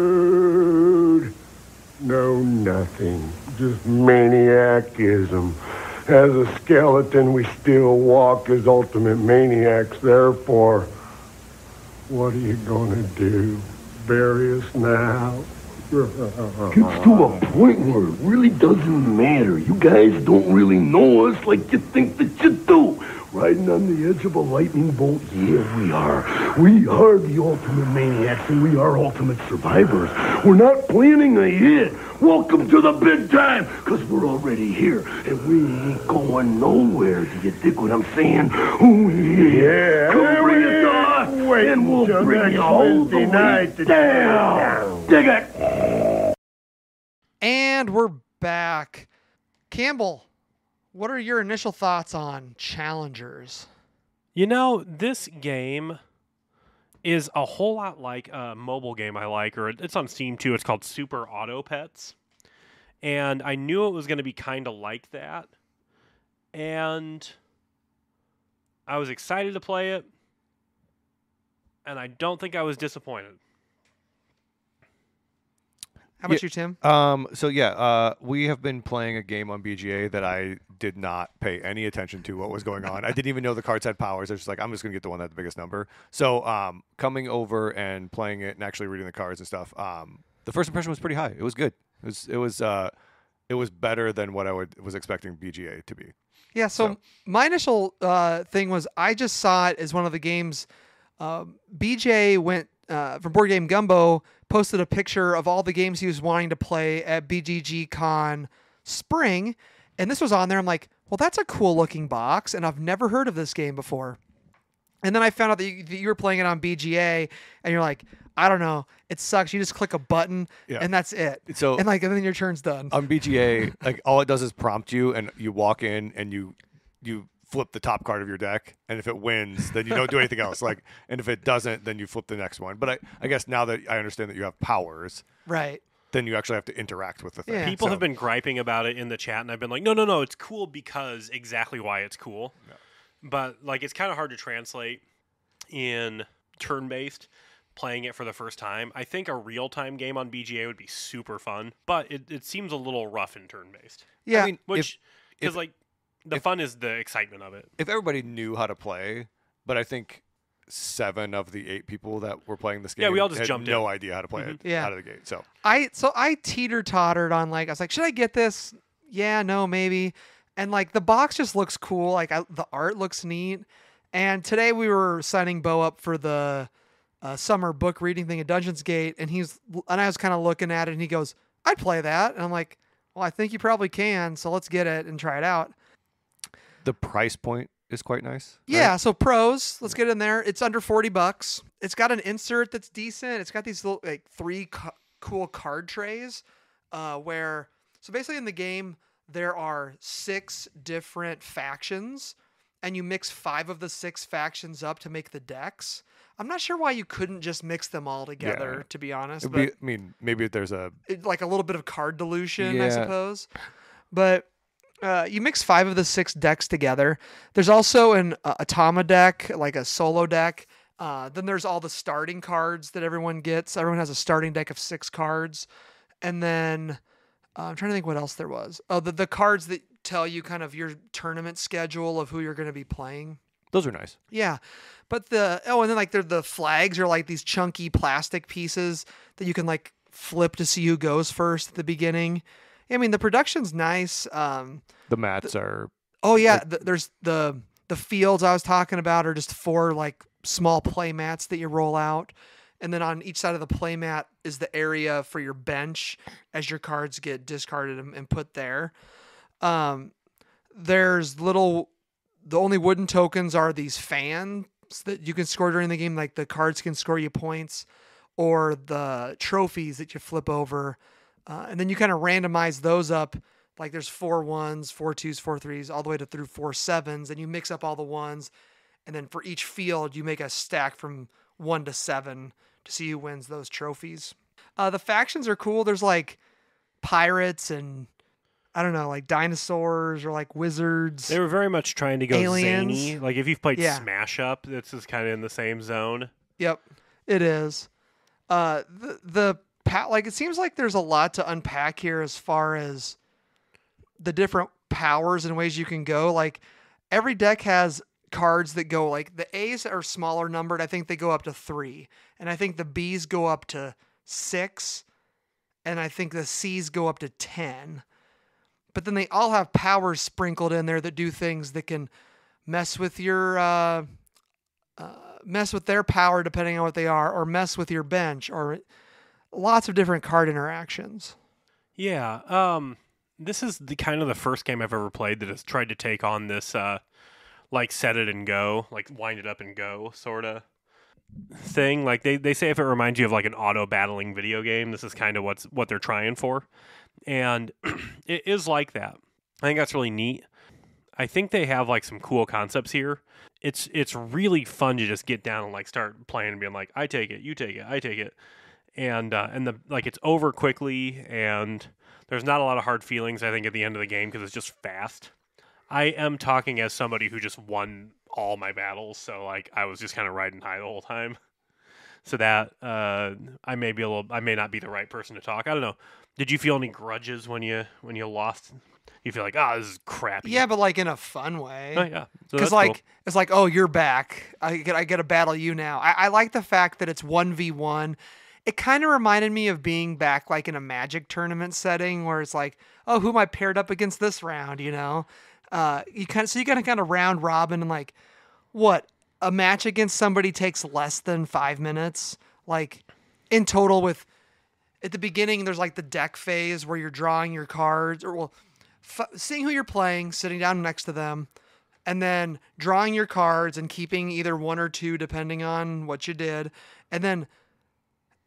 food, no nothing. Just maniacism. As a skeleton, we still walk as ultimate maniacs. Therefore, what are you gonna do? Bury us now? Gets to a point where it really doesn't matter. You guys don't really know us like you think that you do. Riding on the edge of a lightning bolt, yeah, we are. We are the ultimate maniacs, and we are ultimate survivors. We're not planning ahead. Welcome to the big time, because we're already here, and we ain't going nowhere. Do you dig what I'm saying? Oh, yeah. Yeah, Come bring it to us, and we'll bring you all the way down. Dig it. And we're back. Campbell, what are your initial thoughts on Challengers? You know, this game is a whole lot like a mobile game I like, or it's on Steam too. It's called Super Auto Pets. And I knew it was going to be kind of like that. And I was excited to play it. And I don't think I was disappointed. How about Yeah, you, Tim? Um, so yeah, uh, we have been playing a game on B G A that I did not pay any attention to what was going on. I didn't even know the cards had powers. I was just like, I'm just gonna get the one that had the biggest number. So um, coming over and playing it and actually reading the cards and stuff, um, the first impression was pretty high. It was good. It was it was uh, it was better than what I would was expecting B G A to be. Yeah, so, So- my initial uh, thing was I just saw it as one of the games. Um, B J went uh, from Board Game Gumbo, posted a picture of all the games he was wanting to play at B G G Con Spring, and this was on there. I'm like, well, that's a cool looking box, and I've never heard of this game before. And then I found out that you, that you were playing it on B G A, and you're like, I don't know. It sucks. You just click a button Yeah. and that's it. So And like and then your turn's done. on B G A, like all it does is prompt you, and you walk in and you you flip the top card of your deck, and if it wins, then you don't do anything else. Like, and if it doesn't, then you flip the next one. But I, I guess now that I understand that you have powers, Right. then you actually have to interact with the thing. Yeah. People So- have been griping about it in the chat, and I've been like, no, no, no, it's cool because exactly why it's cool. Yeah. But like, it's kind of hard to translate in turn-based. Playing it for the first time, I think a real-time game on B G A would be super fun, but it, it seems a little rough in turn-based. Yeah. I mean, Which, if- because like, the if- fun is the excitement of it. if everybody knew how to play, but I think seven of the eight people that were playing this game Yeah, we all just had jumped no in. idea how to play it Yeah. out of the gate. So I so I teeter tottered on like I was like, should I get this? Yeah, no, maybe. And like the box just looks cool. Like I, the art looks neat. And today we were signing Bo up for the uh, summer book reading thing at Dungeons Gate, and he's and I was kind of looking at it, and he goes, "I'd play that." And I'm like, "Well, I think you probably can. So let's get it and try it out." the price point is quite nice. right? Yeah, so pros, let's get in there. It's under forty bucks. It's got an insert that's decent. It's got these little like three co- cool card trays uh where so basically in the game there are six different factions and you mix five of the six factions up to make the decks. I'm not sure why you couldn't just mix them all together, Yeah. to be honest, It'd but be, I mean, maybe there's a it, like a little bit of card dilution, I Yeah. suppose. But uh, you mix five of the six decks together. There's also an uh, Atama deck, like a solo deck. Uh, then there's all the starting cards that everyone gets. Everyone has a starting deck of six cards. And then uh, I'm trying to think what else there was. Oh, the, the cards that tell you kind of your tournament schedule of who you're going to be playing. those are nice. Yeah. But the, oh, and then like they're, the flags are like these chunky plastic pieces that you can like flip to see who goes first at the beginning. I mean, the production's nice. Um, The mats are oh yeah, th- there's the, the fields I was talking about are just four like small play mats that you roll out. And then on each side of the play mat is the area for your bench as your cards get discarded and, and put there. Um, there's little, the only wooden tokens are these fans that you can score during the game. Like the cards can score you points, or the trophies that you flip over. Uh, and then you kind of randomize those up. Like there's four ones, four twos, four threes, all the way to through four sevens. And you mix up all the ones. And then for each field, you make a stack from one to seven to see who wins those trophies. Uh, the factions are cool. There's like pirates and I don't know, like dinosaurs or like wizards. They were very much trying to go Aliens. zany. Like if you've played Yeah. Smash Up, this is kind of in the same zone. Yep, it is. Uh, the the pa- like it seems like there's a lot to unpack here as far as the different powers and ways you can go. Like every deck has cards that go like the A's are smaller numbered. I think they go up to three, and I think the B's go up to six, and I think the C's go up to ten. But then they all have powers sprinkled in there that do things that can mess with your uh, uh, mess with their power depending on what they are, or mess with your bench, or lots of different card interactions. Yeah. Um, this is the kind of the first game I've ever played that has tried to take on this, uh, like set it and go, like wind it up and go sort of thing. Like they, they say if it reminds you of like an auto battling video game, this is kind of what's what they're trying for. And it is like that. I think that's really neat. I think they have like some cool concepts here. It's it's really fun to just get down and like start playing and being like, I take it, you take it, I take it, and uh, and the like it's over quickly, and there's not a lot of hard feelings. I think at the end of the game because it's just fast. I am talking as somebody who just won all my battles, so like I was just kind of riding high the whole time. So that uh, I may be a little, I may not be the right person to talk. I don't know. Did you feel any grudges when you when you lost? You feel like, ah, oh, this is crappy. Yeah, but like in a fun way. Oh, yeah. So Because that's like cool. it's like, oh, you're back. I get I get to battle you now. I, I like the fact that it's one v one. It kind of reminded me of being back like in a Magic tournament setting where it's like, oh, who am I paired up against this round? You know, uh, you kind of so you got to kind of round robin and like, what a match against somebody takes less than five minutes. Like in total, with at the beginning there's like the deck phase where you're drawing your cards or well. F- seeing who you're playing, sitting down next to them, and then drawing your cards and keeping either one or two depending on what you did. And then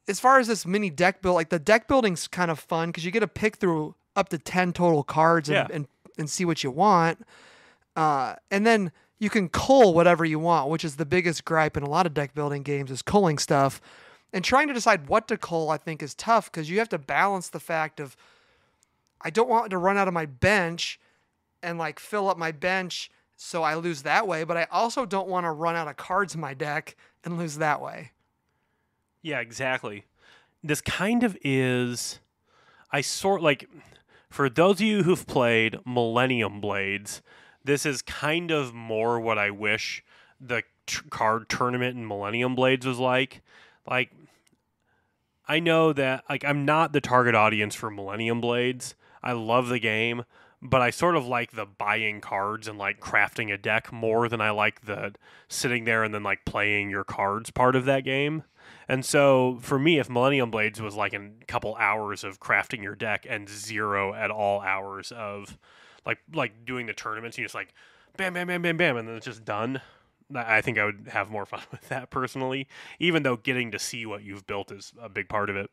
as far as this mini deck build, like the deck building's kind of fun because you get to pick through up to ten total cards and, Yeah. and, and see what you want. Uh, and then you can cull whatever you want, which is the biggest gripe in a lot of deck building games is culling stuff. And trying to decide what to cull, I think, is tough because you have to balance the fact of I don't want to run out of my bench and like fill up my bench so I lose that way, but I also don't want to run out of cards in my deck and lose that way. Yeah, exactly. This kind of is, I sort like, for those of you who've played Millennium Blades, this is kind of more what I wish the t- card tournament in Millennium Blades was like. Like, I know that like I'm not the target audience for Millennium Blades. I love the game, but I sort of like the buying cards and like crafting a deck more than I like the sitting there and then like playing your cards part of that game. And so for me, if Millennium Blades was like a couple hours of crafting your deck and zero at all hours of like like doing the tournaments, you just like bam, bam, bam, bam, bam, and then it's just done. I think I would have more fun with that personally, even though getting to see what you've built is a big part of it.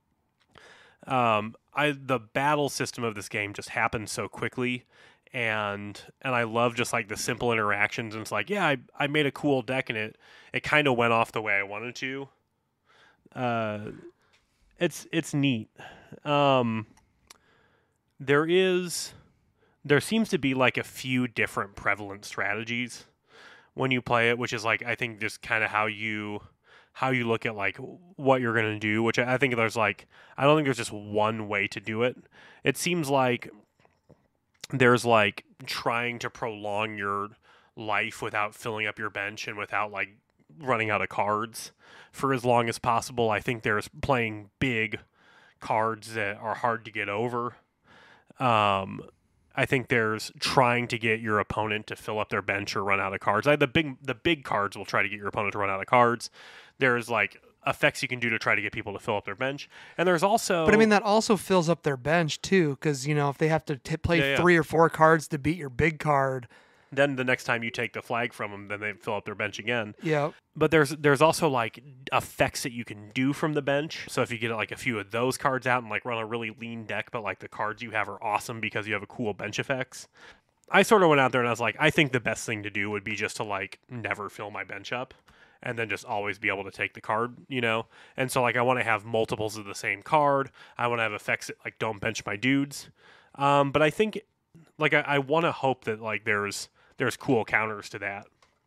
Um, I the battle system of this game just happens so quickly, and and I love just like the simple interactions. And it's like, yeah, I I made a cool deck, and it it kind of went off the way I wanted to. Uh, it's it's neat. Um, there is there seems to be like a few different prevalent strategies when you play it, which is like I think just kind of how you. how you look at like what you're going to do, which I think there's like, I don't think there's just one way to do it. It seems like there's like trying to prolong your life without filling up your bench and without like running out of cards for as long as possible. I think there's playing big cards that are hard to get over. Um, I think there's trying to get your opponent to fill up their bench or run out of cards. I, the big the big cards will try to get your opponent to run out of cards. There's like effects you can do to try to get people to fill up their bench, and there's also. But I mean that also fills up their bench too, because you know if they have to t- play Yeah, yeah. three or four cards to beat your big card. Then the next time you take the flag from them, then they fill up their bench again. Yeah. But there's there's also like effects that you can do from the bench. So if you get like a few of those cards out and like run a really lean deck, but like the cards you have are awesome because you have a cool bench effects. I sort of went out there and I was like, I think the best thing to do would be just to like never fill my bench up and then just always be able to take the card, you know? And so like I want to have multiples of the same card. I want to have effects that like don't bench my dudes. Um, but I think like I, I want to hope that like there's there's cool counters to that.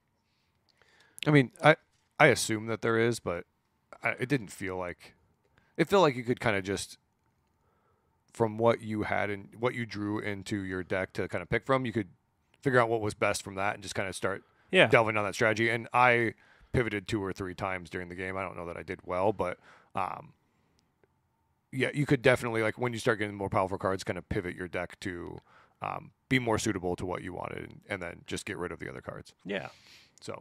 I mean, I I assume that there is, but I, it didn't feel like it felt like you could kind of just from what you had and what you drew into your deck to kind of pick from, you could figure out what was best from that and just kind of start Yeah. delving on that strategy. And I pivoted two or three times during the game. I don't know that I did well, but um, yeah, you could definitely like when you start getting more powerful cards, kind of pivot your deck to um, be more suitable to what you wanted, and, and then just get rid of the other cards. Yeah. So.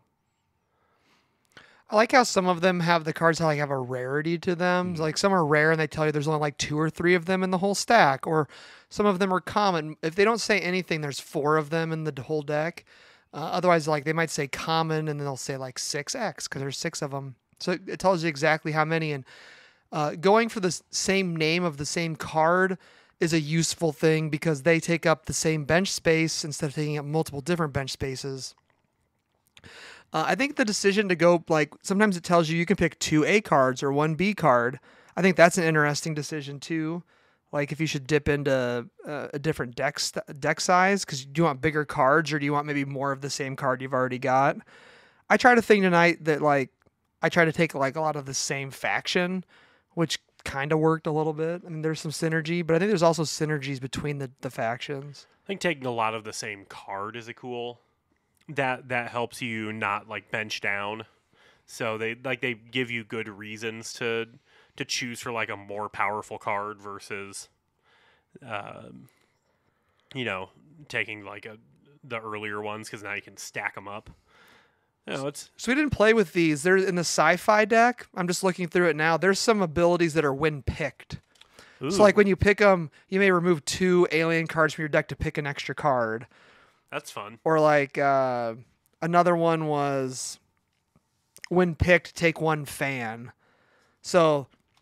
I like how some of them have the cards that like have a rarity to them. Like some are rare and they tell you there's only like two or three of them in the whole stack, or some of them are common. If they don't say anything, there's four of them in the whole deck. Uh, otherwise, like they might say common and then they'll say like six X because there's six of them. So it tells you exactly how many. And uh, going for the s- same name of the same card is a useful thing because they take up the same bench space instead of taking up multiple different bench spaces. Uh, I think the decision to go, like, sometimes it tells you you can pick two A cards or one B card. I think that's an interesting decision, too. Like, if you should dip into uh, a different deck st- deck size, because do you want bigger cards or do you want maybe more of the same card you've already got? I tried a thing tonight that, like, I try to take, like, a lot of the same faction, which kind of worked a little bit. I mean, there's some synergy, but I think there's also synergies between the, the factions. I think taking a lot of the same card is a cool. That that helps you not like bench down. So they like they give you good reasons to to choose for like a more powerful card versus, uh, you know, taking like a the earlier ones because now you can stack them up. You know, it's So we didn't play with these. There's in the sci-fi deck. I'm just looking through it now. There's some abilities that are when picked. ooh, So like when you pick them, you may remove two alien cards from your deck to pick an extra card. that's fun. Or like uh, another one was when picked, take one fan. So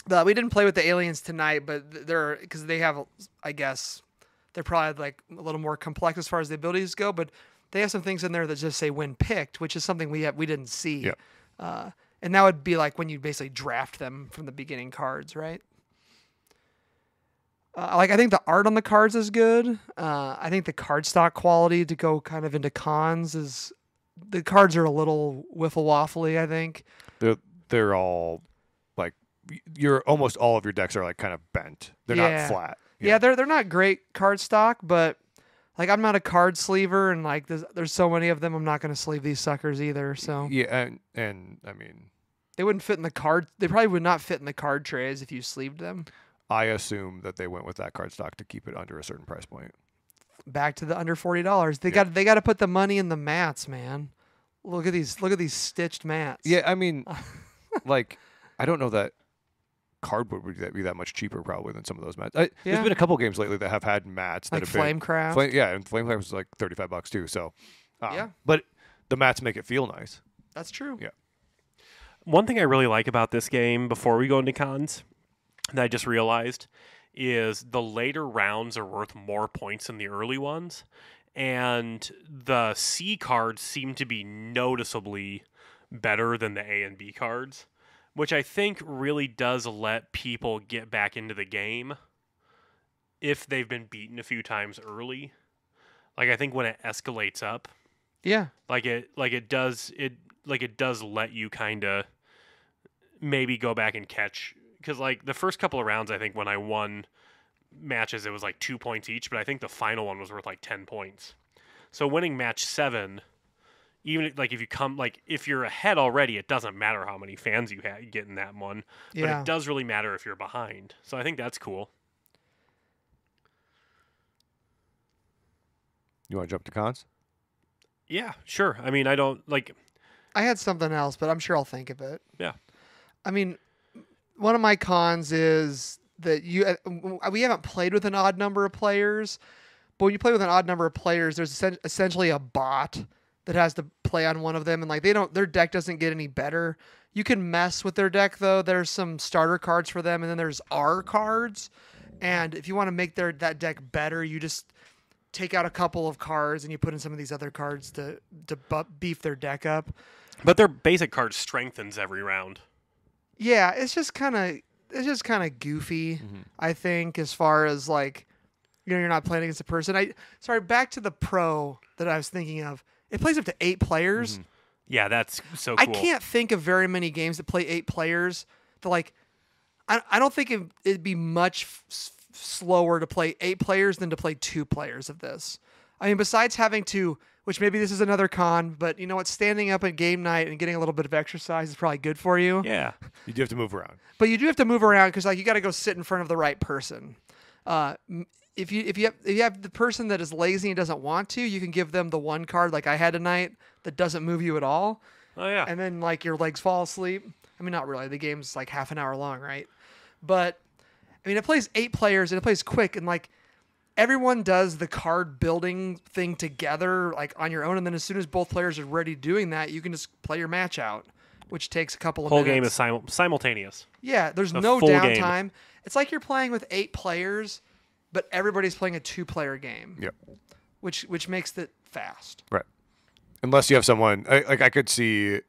The, we didn't play with the aliens tonight, but th- they're because they have, I guess, they're probably like a little more complex as far as the abilities go. But they have some things in there that just say when picked, which is something we have, we didn't see. Yeah. Uh, and that would be like when you basically draft them from the beginning cards, right? Uh, like I think the art on the cards is good. Uh, I think the card stock quality to go kind of into cons is the cards are a little wiffle waffly. I think They're they're all like you're almost all of your decks are like kind of bent. They're Yeah. not flat. yeah, they're they're not great card stock, but like I'm not a card sleever, and like there's there's so many of them, I'm not going to sleeve these suckers either. So Yeah, and and I mean, they wouldn't fit in the card. They probably would not fit in the card trays if you sleeved them. I assume that they went with that card stock to keep it under a certain price point. Back to the under forty dollars. They Yeah. got they got to put the money in the mats, man. Look at these look at these stitched mats. Yeah, I mean, like I don't know that cardboard would be that, be that much cheaper probably than some of those mats. I, Yeah. There's been a couple games lately that have had mats that like have been Flamecraft. Flame, yeah, and Flamecraft was like thirty-five bucks too. So um, Yeah. but the mats make it feel nice. That's true. Yeah. One thing I really like about this game before we go into cons that I just realized is the later rounds are worth more points than the early ones. And the C cards seem to be noticeably better than the A and B cards, which I think really does let people get back into the game if they've been beaten a few times early. Like I think when it escalates up, Yeah. like it like it does it like it does let you kind of maybe go back and catch, because like the first couple of rounds I think when I won matches it was like two points each, but I think the final one was worth like ten points. So winning match seven, even like if you come like if you're ahead already, it doesn't matter how many fans you ha- get in that one, but Yeah. it does really matter if you're behind. So I think that's cool. You want to jump to cons? Yeah, sure. I mean, I don't like I had something else, but I'm sure I'll think of it. Yeah. I mean, one of my cons is that you uh, we haven't played with an odd number of players, but when you play with an odd number of players, there's essen- essentially a bot that has to play on one of them, and like they don't, their deck doesn't get any better. You can mess with their deck though. There's some starter cards for them, and then there's R cards, and if you want to make their that deck better, you just take out a couple of cards and you put in some of these other cards to to bu- beef their deck up. but their basic card strengthens every round. Yeah, it's just kind of it's just kind of goofy. Mm-hmm. I think as far as like, you know, you're not playing against a person. I sorry, back to the pro that I was thinking of. It plays up to eight players. Mm-hmm. Yeah, that's so I cool. can't think of very many games that play eight players. That like, I I don't think it, it'd be much f- s- slower to play eight players than to play two players of this. I mean, besides having to, which maybe this is another con, but you know what, standing up at game night and getting a little bit of exercise is probably good for you. Yeah. You do have to move around. But you do have to move around because like you got to go sit in front of the right person. Uh, m- if you if you have if you have the person that is lazy and doesn't want to, you can give them the one card like I had tonight that doesn't move you at all, Oh yeah. and then like your legs fall asleep. I mean, not really. The game's like half an hour long, right? But I mean, it plays eight players and it plays quick, and like everyone does the card building thing together, like on your own. And then as soon as both players are ready doing that, you can just play your match out, which takes a couple of Whole minutes. game is simul- simultaneous. Yeah, there's a no full game. downtime. It's like you're playing with eight players, but everybody's playing a two-player game. Yep. Which which makes it fast. Right. Unless you have someone I, like I could see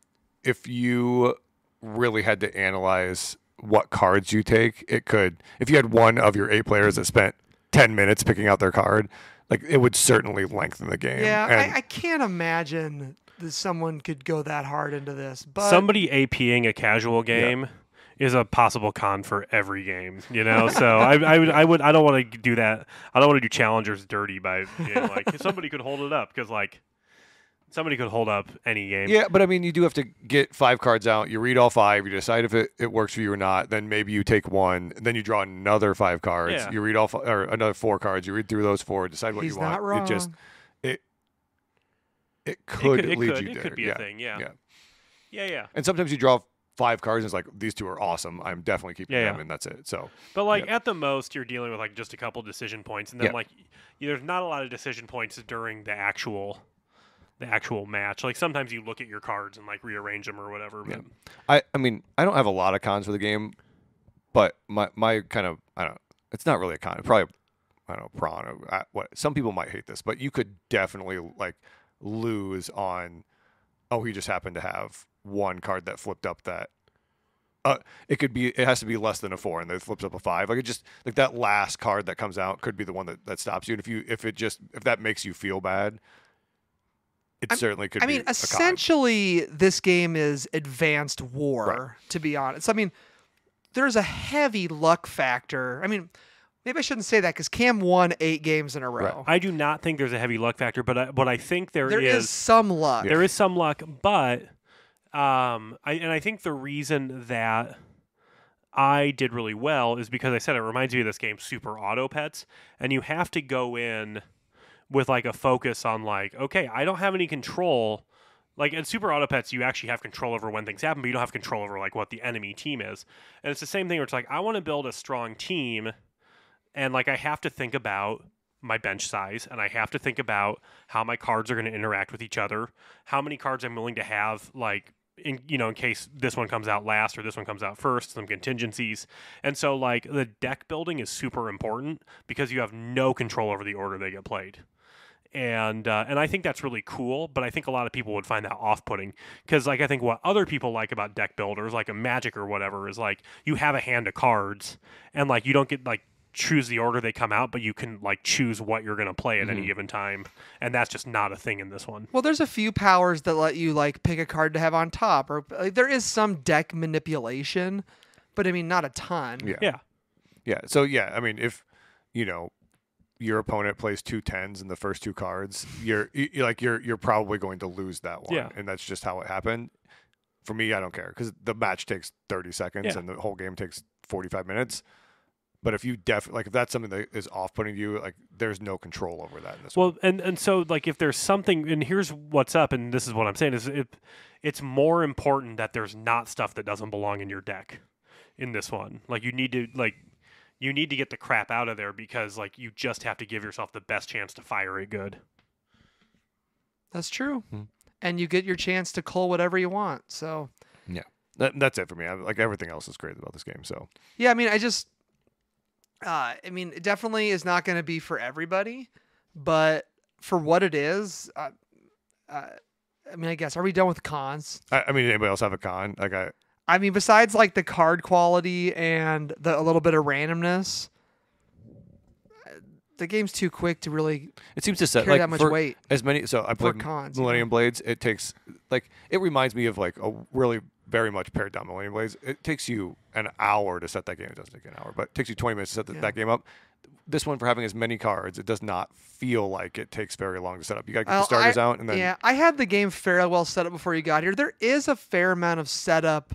if you really had to analyze what cards you take, it could if you had one of your eight players that spent ten minutes picking out their card, like it would certainly lengthen the game. Yeah, And I, I can't imagine that someone could go that hard into this. But Somebody APing a casual game is a possible con for every game, you know. So I, I would, I would, I don't want to do that. I don't want to do challengers dirty by being like somebody could hold it up because like somebody could hold up any game. Yeah, but I mean, you do have to get five cards out. You read all five. You decide if it, it works for you or not. Then maybe you take one. Then you draw another five cards. Yeah. You read all fi- or another four cards. You read through those four. Decide what he's you want. not wrong. It just it it it could, could, it lead could, you it there. could be yeah. a thing. Yeah. Yeah. yeah, yeah. And sometimes you draw five cards and it's like these two are awesome. I'm definitely keeping Yeah, them, yeah. and that's it. So But like Yeah. at the most, you're dealing with like just a couple decision points, and then Yeah. like y- there's not a lot of decision points during the actual the actual match. Like sometimes you look at your cards and like rearrange them or whatever. But I I mean I don't have a lot of cons for the game, but my my kind of I don't. It's not really a con. Probably I don't know prawn or uh, what. Some people might hate this, but you could definitely like lose on. Oh, he just happened to have one card that flipped up that. Uh, it could be. It has to be less than a four, and then it flips up a five. Like it just like that last card that comes out could be the one that, that stops you. And if you if it just if that makes you feel bad, it I'm, certainly could. I be mean, a essentially, con. this game is advanced war. Right. To be honest, I mean, there's a heavy luck factor. I mean, maybe I shouldn't say that because Cam won eight games in a row. Right. I do not think there's a heavy luck factor, but I, but I think there, There is, is some luck. There is some luck, but um, I and I think the reason that I did really well is because I said it reminds me of this game, Super Auto Pets, and you have to go in with like a focus on like, okay, I don't have any control. Like in Super Auto Pets, you actually have control over when things happen, but you don't have control over like what the enemy team is. And it's the same thing where it's like, I want to build a strong team, and like I have to think about my bench size, and I have to think about how my cards are going to interact with each other, how many cards I'm willing to have, like, in, you know, in case this one comes out last or this one comes out first, some contingencies. And so like the deck building is super important because you have no control over the order they get played. And uh, and I think that's really cool, but I think a lot of people would find that off-putting because, like, I think what other people like about deck builders, like a Magic or whatever, is like you have a hand of cards, and like you don't get like choose the order they come out, but you can like choose what you're going to play at Mm-hmm. any given time, and that's just not a thing in this one. Well, there's a few powers that let you like pick a card to have on top, or like, there is some deck manipulation, but I mean not a ton. Yeah. Yeah, Yeah. So yeah, I mean, if you know your opponent plays two tens in the first two cards, you're, you're like you're you're probably going to lose that one, Yeah. and that's just how it happened. For me, I don't care because the match takes thirty seconds Yeah. and the whole game takes forty-five minutes. But if you def like if that's something that is off-putting to you, like there's no control over that in this well, one. and and so like if there's something, and here's what's up, and this is what I'm saying is it, it's more important that there's not stuff that doesn't belong in your deck in this one. Like you need to like. You need to get the crap out of there because, like, you just have to give yourself the best chance to fire it good. That's true. Hmm. And you get your chance to cull whatever you want. So, Yeah, that, that's it for me. I, like everything else is great about this game. So yeah, I mean, I just, uh, I mean, it definitely is not going to be for everybody, but for what it is, uh, uh, I mean, I guess, are we done with the cons? I, I mean, anybody else have a con? Like I. I mean, besides like the card quality and the a little bit of randomness, the game's too quick to really It seems to set carry like that much for weight. as many. So I for played cons, you Millennium know? Blades. It takes like it reminds me of like a really very much pared down Millennium Blades. It takes you an hour to set that game. It doesn't take an hour, but it takes you twenty minutes to set the, Yeah. that game up. This one, for having as many cards, it does not feel like it takes very long to set up. You got to get Well, the starters I- out, and then yeah, I had the game fairly well set up before you got here. There is a fair amount of setup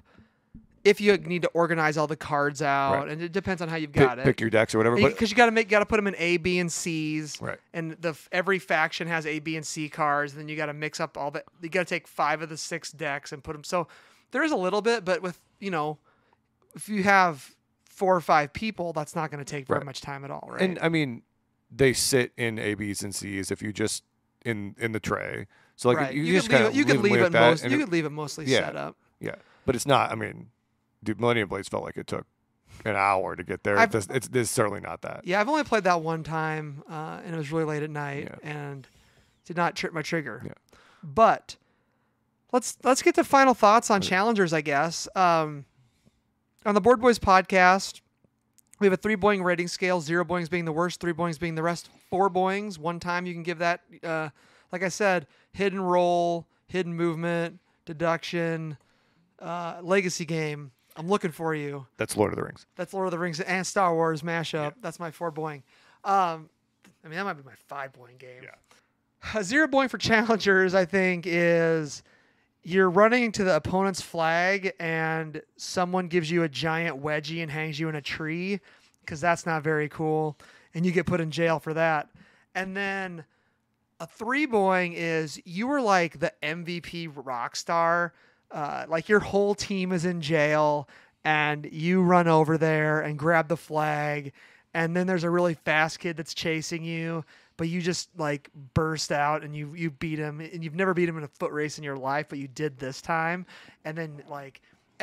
if you need to organize all the cards out, Right. and it depends on how you've pick, got it. pick your decks or whatever. But Because you got to make, got to put them in A, B, and C's, Right. and the every faction has A, B, and C cards. And then you got to mix up all that. You got to take five of the six decks and put them. So there is a little bit, but with you know, if you have four or five people, that's not going to take very Right. much time at all, right? and I mean, they sit in A, B's, and C's if you just in in the tray. So like right. you, you, just could leave kind it. of You could leave with it that, most. and You it- could leave it mostly yeah. set up. Yeah, but it's not. I mean, dude, Millennium Blades felt like it took an hour to get there. It I've- does, it's, it's certainly not that. Yeah, I've only played that one time, uh, and it was really late at night, Yeah. and did not trip my trigger. Yeah. But let's let's get to final thoughts on challengers, I guess. Um, on the Board Boys podcast, we have a three boing rating scale. Zero boings being the worst, three boings being the rest. Four boings. One time you can give that, uh, like I said, hidden roll, hidden movement, deduction, uh, legacy game. I'm looking for you. That's Lord of the Rings. That's Lord of the Rings and Star Wars mashup. That's my four boing. Um, I mean, that might be my five boing game. Yeah. A zero boing for challengers, I think, is you're running to the opponent's flag and someone gives you a giant wedgie and hangs you in a tree, because that's not very cool, and you get put in jail for that. And then a three boing is you were like the M V P rock star. Uh, like your whole team is in jail and you run over there and grab the flag, and then there's a really fast kid that's chasing you, but you just like burst out and you you beat him, and you've never beat him in a foot race in your life, but you did this time. And then like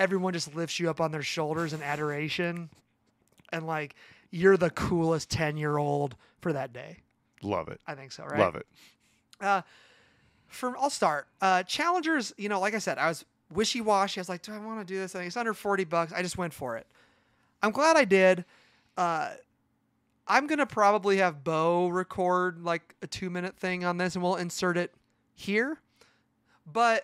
everyone just lifts you up on their shoulders in adoration, and like you're the coolest ten year old for that day. Love it. I think so, right? Love it. Uh, from I'll start. Uh, challengers, you know, like I said, I was wishy-washy. I was like, do I want to do this? I think it's under forty bucks. I just went for it. I'm glad I did. Uh, I'm going to probably have Bo record like a two minute thing on this and we'll insert it here. But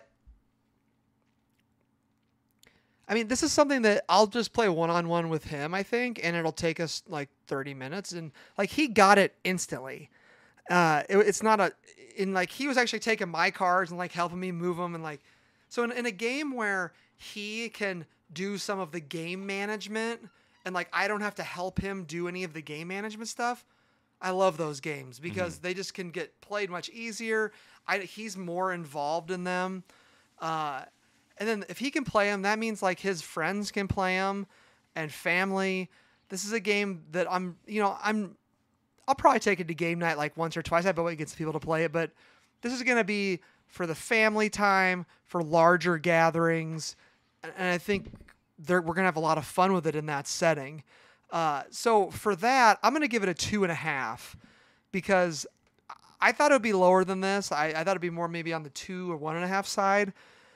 I mean, this is something that I'll just play one-on-one with him, I think, and it'll take us like thirty minutes. And like, he got it instantly. Uh, it, it's not a, in like, he was actually taking my cards and like helping me move them. And like, so in, in a game where he can do some of the game management and like, I don't have to help him do any of the game management stuff. I love those games because mm-hmm. they just can get played much easier. I, he's more involved in them. Uh, and then if he can play them, that means like his friends can play them and family. This is a game that I'm, you know, I'm, I'll probably take it to game night like once or twice. I bet it gets people to play it, but this is going to be for the family time, for larger gatherings. And I think we're going to have a lot of fun with it in that setting. Uh, so for that, I'm going to give it a two and a half because I thought it would be lower than this. I, I thought it'd be more maybe on the two or one and a half side,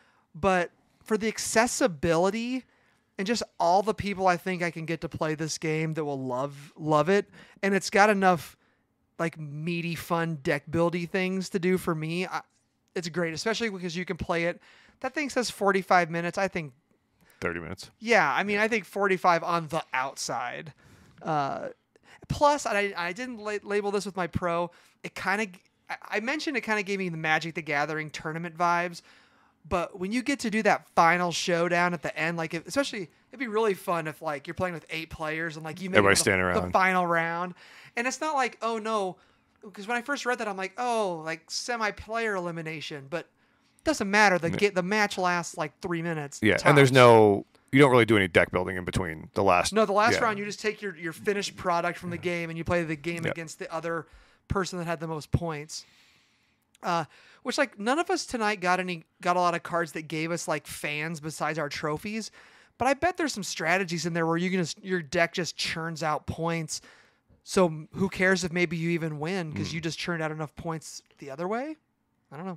but for the accessibility and just all the people I think I can get to play this game that will love, love it. And it's got enough like meaty, fun deck buildy things to do for me. I, it's great, especially because you can play it. That thing says forty-five minutes. I think thirty minutes. Yeah, I mean, I think forty-five on the outside. Uh, plus, I, I didn't la- label this with my pro. It kind of, I mentioned it kind of gave me the Magic the Gathering tournament vibes. But when you get to do that final showdown at the end, like if, especially, it'd be really fun if like you're playing with eight players and like you make everybody the, standing around the final round, and it's not like, oh no, because when I first read that, I'm like, oh, like semi-player elimination, but it doesn't matter. The get the match lasts like three minutes. Yeah, tops. and there's no, you don't really do any deck building in between the last. No, the last yeah. round you just take your your finished product from the game and you play the game yeah. against the other person that had the most points. Uh, which like none of us tonight got any got a lot of cards that gave us like fans besides our trophies, but I bet there's some strategies in there where you can just, your deck just churns out points. So who cares if maybe you even win because mm. you just churned out enough points the other way? I don't know.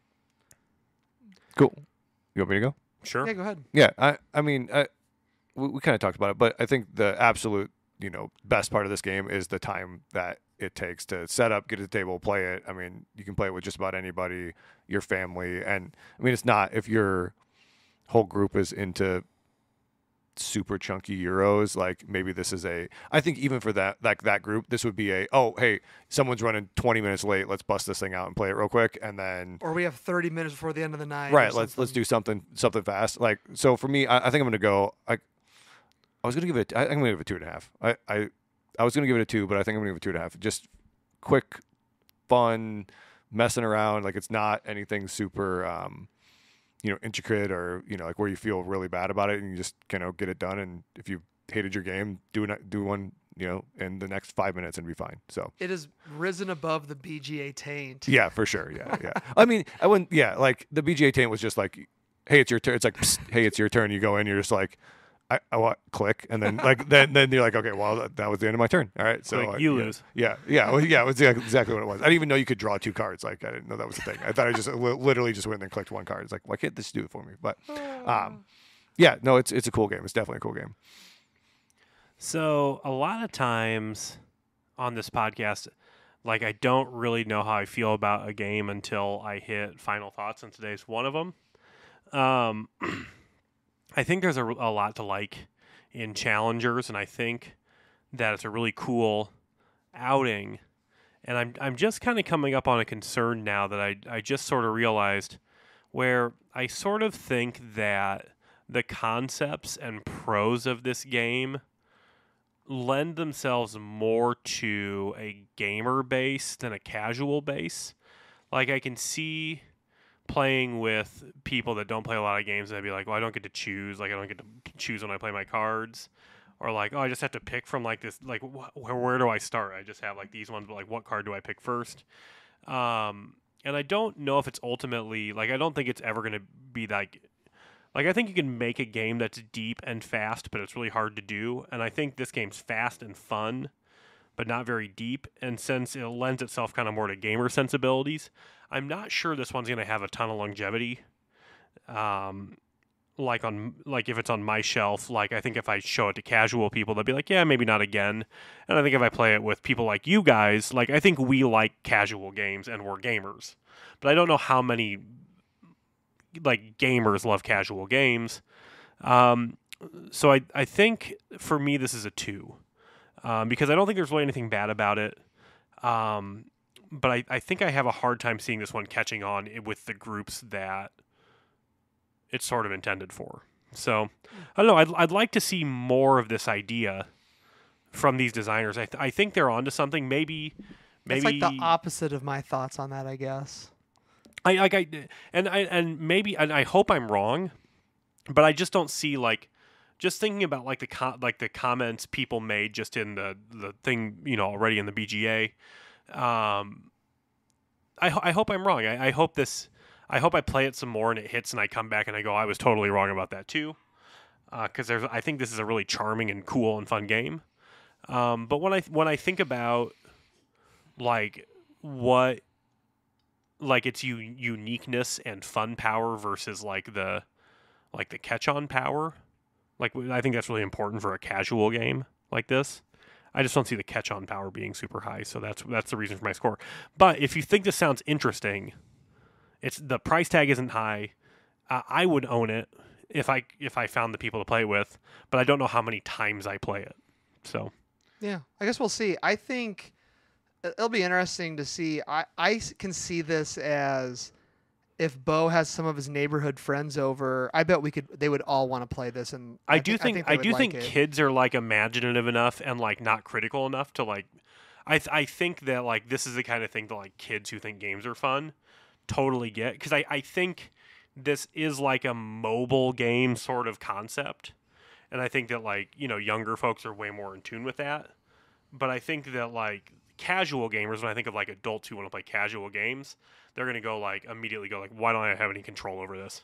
Cool. You want me to go? Sure. Yeah, go ahead. Yeah, I I mean I, we, we kind of talked about it, but I think the absolute you know best part of this game is the time that it takes to set up, get to the table, play it. I mean, you can play it with just about anybody, your family. And I mean, it's not, if your whole group is into super chunky Euros, like maybe this is a, I think even for that, like that group, this would be a, oh, hey, someone's running twenty minutes late. Let's bust this thing out and play it real quick. And then, or we have thirty minutes before the end of the night. Right. Let's, let's do something, something fast. Like, so for me, I, I think I'm going to go, I, I was going to give it, I think I'm going to give it two and a half. I, I, I was going to give it a two, but I think I'm going to give it two and a half. Just quick, fun, messing around. Like, it's not anything super, um, you know, intricate or, you know, like where you feel really bad about it and you just, you know, get it done. And if you hated your game, do, an, do one, you know, in the next five minutes and be fine. So it has risen above the B G A taint. Yeah, for sure. Yeah, yeah. I mean, I wouldn't, yeah, like the B G A taint was just like, hey, it's your turn. It's like, psst, hey, it's your turn. You go in, you're just like, I, I want click, and then like then then you're like, okay, well that, that was the end of my turn. All right, so like uh, you yeah, lose. Yeah, yeah, well, yeah. It was exactly what it was. I didn't even know you could draw two cards. Like I didn't know that was the thing. I thought I just li- literally just went and clicked one card. It's like, why can't this do it for me? But um, yeah, no, it's it's a cool game. It's definitely a cool game. So a lot of times on this podcast, like I don't really know how I feel about a game until I hit final thoughts, and today's one of them. Um. I think there's a, a lot to like in challengers, and I think that it's a really cool outing. And I'm I'm just kind of coming up on a concern now that I I just sort of realized, where I sort of think that the concepts and pros of this game lend themselves more to a gamer base than a casual base. Like I can see playing with people that don't play a lot of games and they'd be like, well, I don't get to choose. Like, I don't get to choose when I play my cards. Or like, oh, I just have to pick from like this, like, wh- where, where do I start? I just have like these ones, but like, what card do I pick first? Um, and I don't know if it's ultimately, like, I don't think it's ever going to be like Like, I think you can make a game that's deep and fast, but it's really hard to do. And I think this game's fast and fun, but not very deep. And since it lends itself kind of more to gamer sensibilities, I'm not sure this one's going to have a ton of longevity. Um, like on like if it's on my shelf, like I think if I show it to casual people, they'll be like, yeah, maybe not again. And I think if I play it with people like you guys, like I think we like casual games and we're gamers. But I don't know how many like gamers love casual games. Um, so I I think for me this is a two. Um, because I don't think there's really anything bad about it. Um, but I, I think I have a hard time seeing this one catching on with the groups that it's sort of intended for. So, I don't know. I'd, I'd like to see more of this idea from these designers. I, th- I think they're onto something. Maybe, maybe It's like the opposite of my thoughts on that, I guess. I like I and I and maybe and I hope I'm wrong, but I just don't see like just thinking about like the co- like the comments people made just in the the thing, you know, already in the B G A. Um, I ho- I hope I'm wrong. I, I hope this. I hope I play it some more and it hits and I come back and I go, I was totally wrong about that too. Because uh, there's, I think this is a really charming and cool and fun game. Um, but when I when I think about like what like its u- uniqueness and fun power versus like the like the catch on power, like I think that's really important for a casual game like this. I just don't see the catch on power being super high, so that's that's the reason for my score. But if you think this sounds interesting, it's the price tag isn't high. Uh, I would own it if I if I found the people to play with, but I don't know how many times I play it. So yeah, I guess we'll see. I think it'll be interesting to see. I, I can see this as if Bo has some of his neighborhood friends over, I bet we could. They would all want to play this. And I, I do think think I, I, think, do like think it. kids are like imaginative enough and like not critical enough to like. I th- I think that like this is the kind of thing that like kids who think games are fun totally get, because I I think this is like a mobile game sort of concept, and I think that like you know younger folks are way more in tune with that. But I think that like casual gamers, when I think of like adults who want to play casual games, they're going to go like immediately go like, why don't I have any control over this?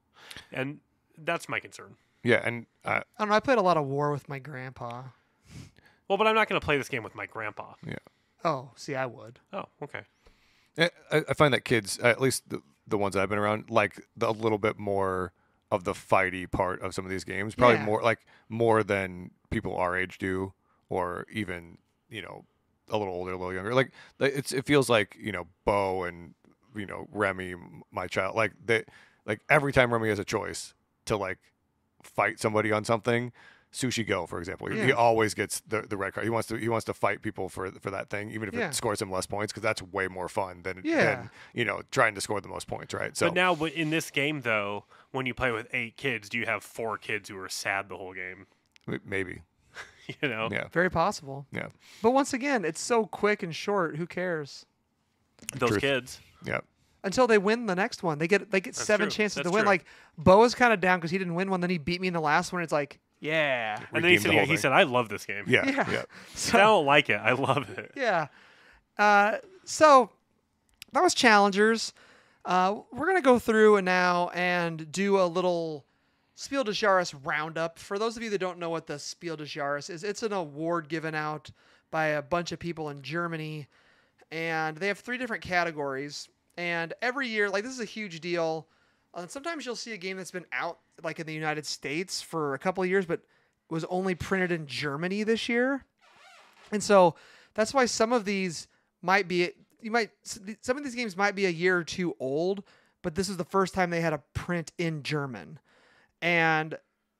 And that's my concern. Yeah, and uh, I don't know. I played a lot of War with my grandpa. Well, but I'm not going to play this game with my grandpa. yeah, Oh, see, I would. Oh, okay. I, I find that kids, at least the, the ones I've been around, like the, a little bit more of the fighty part of some of these games. Probably Yeah. more like more than people our age do, or even you know a little older, a little younger. Like it's it feels like you know Bo and you know Remy, my child. Like they like every time Remy has a choice to like fight somebody on something. Sushi Go, for example, he, he Yeah. always gets the, the red card. He wants to he wants to fight people for for that thing, even if Yeah. it scores him less points, because that's way more fun than, Yeah. than you know trying to score the most points, right? So But now w- in this game, though, when you play with eight kids, do you have four kids who are sad the whole game? m- maybe, You know? yeah, Very possible. yeah, But once again, it's so quick and short. Who cares? Those Truth. kids. yeah. Until they win the next one, they get they get That's seven true. chances That's to win. true. Like Bo is kind of down because he didn't win one. Then he beat me in the last one. It's like, yeah, And then he Redeemed said, the yeah, whole he thing. said, I love this game. Yeah, Yeah. yeah. I so, don't like it. I love it. yeah. Uh, so that was challengers. Uh, we're gonna go through and now and do a little Spiel des Jahres roundup. For those of you that don't know what the Spiel des Jahres is, it's an award given out by a bunch of people in Germany, and they have three different categories. And every year, like this is a huge deal. Uh, sometimes you'll see a game that's been out like in the United States for a couple of years, but was only printed in Germany this year. And so that's why some of these might be, you might, some of these games might be a year or two old, but this is the first time they had a print in German. And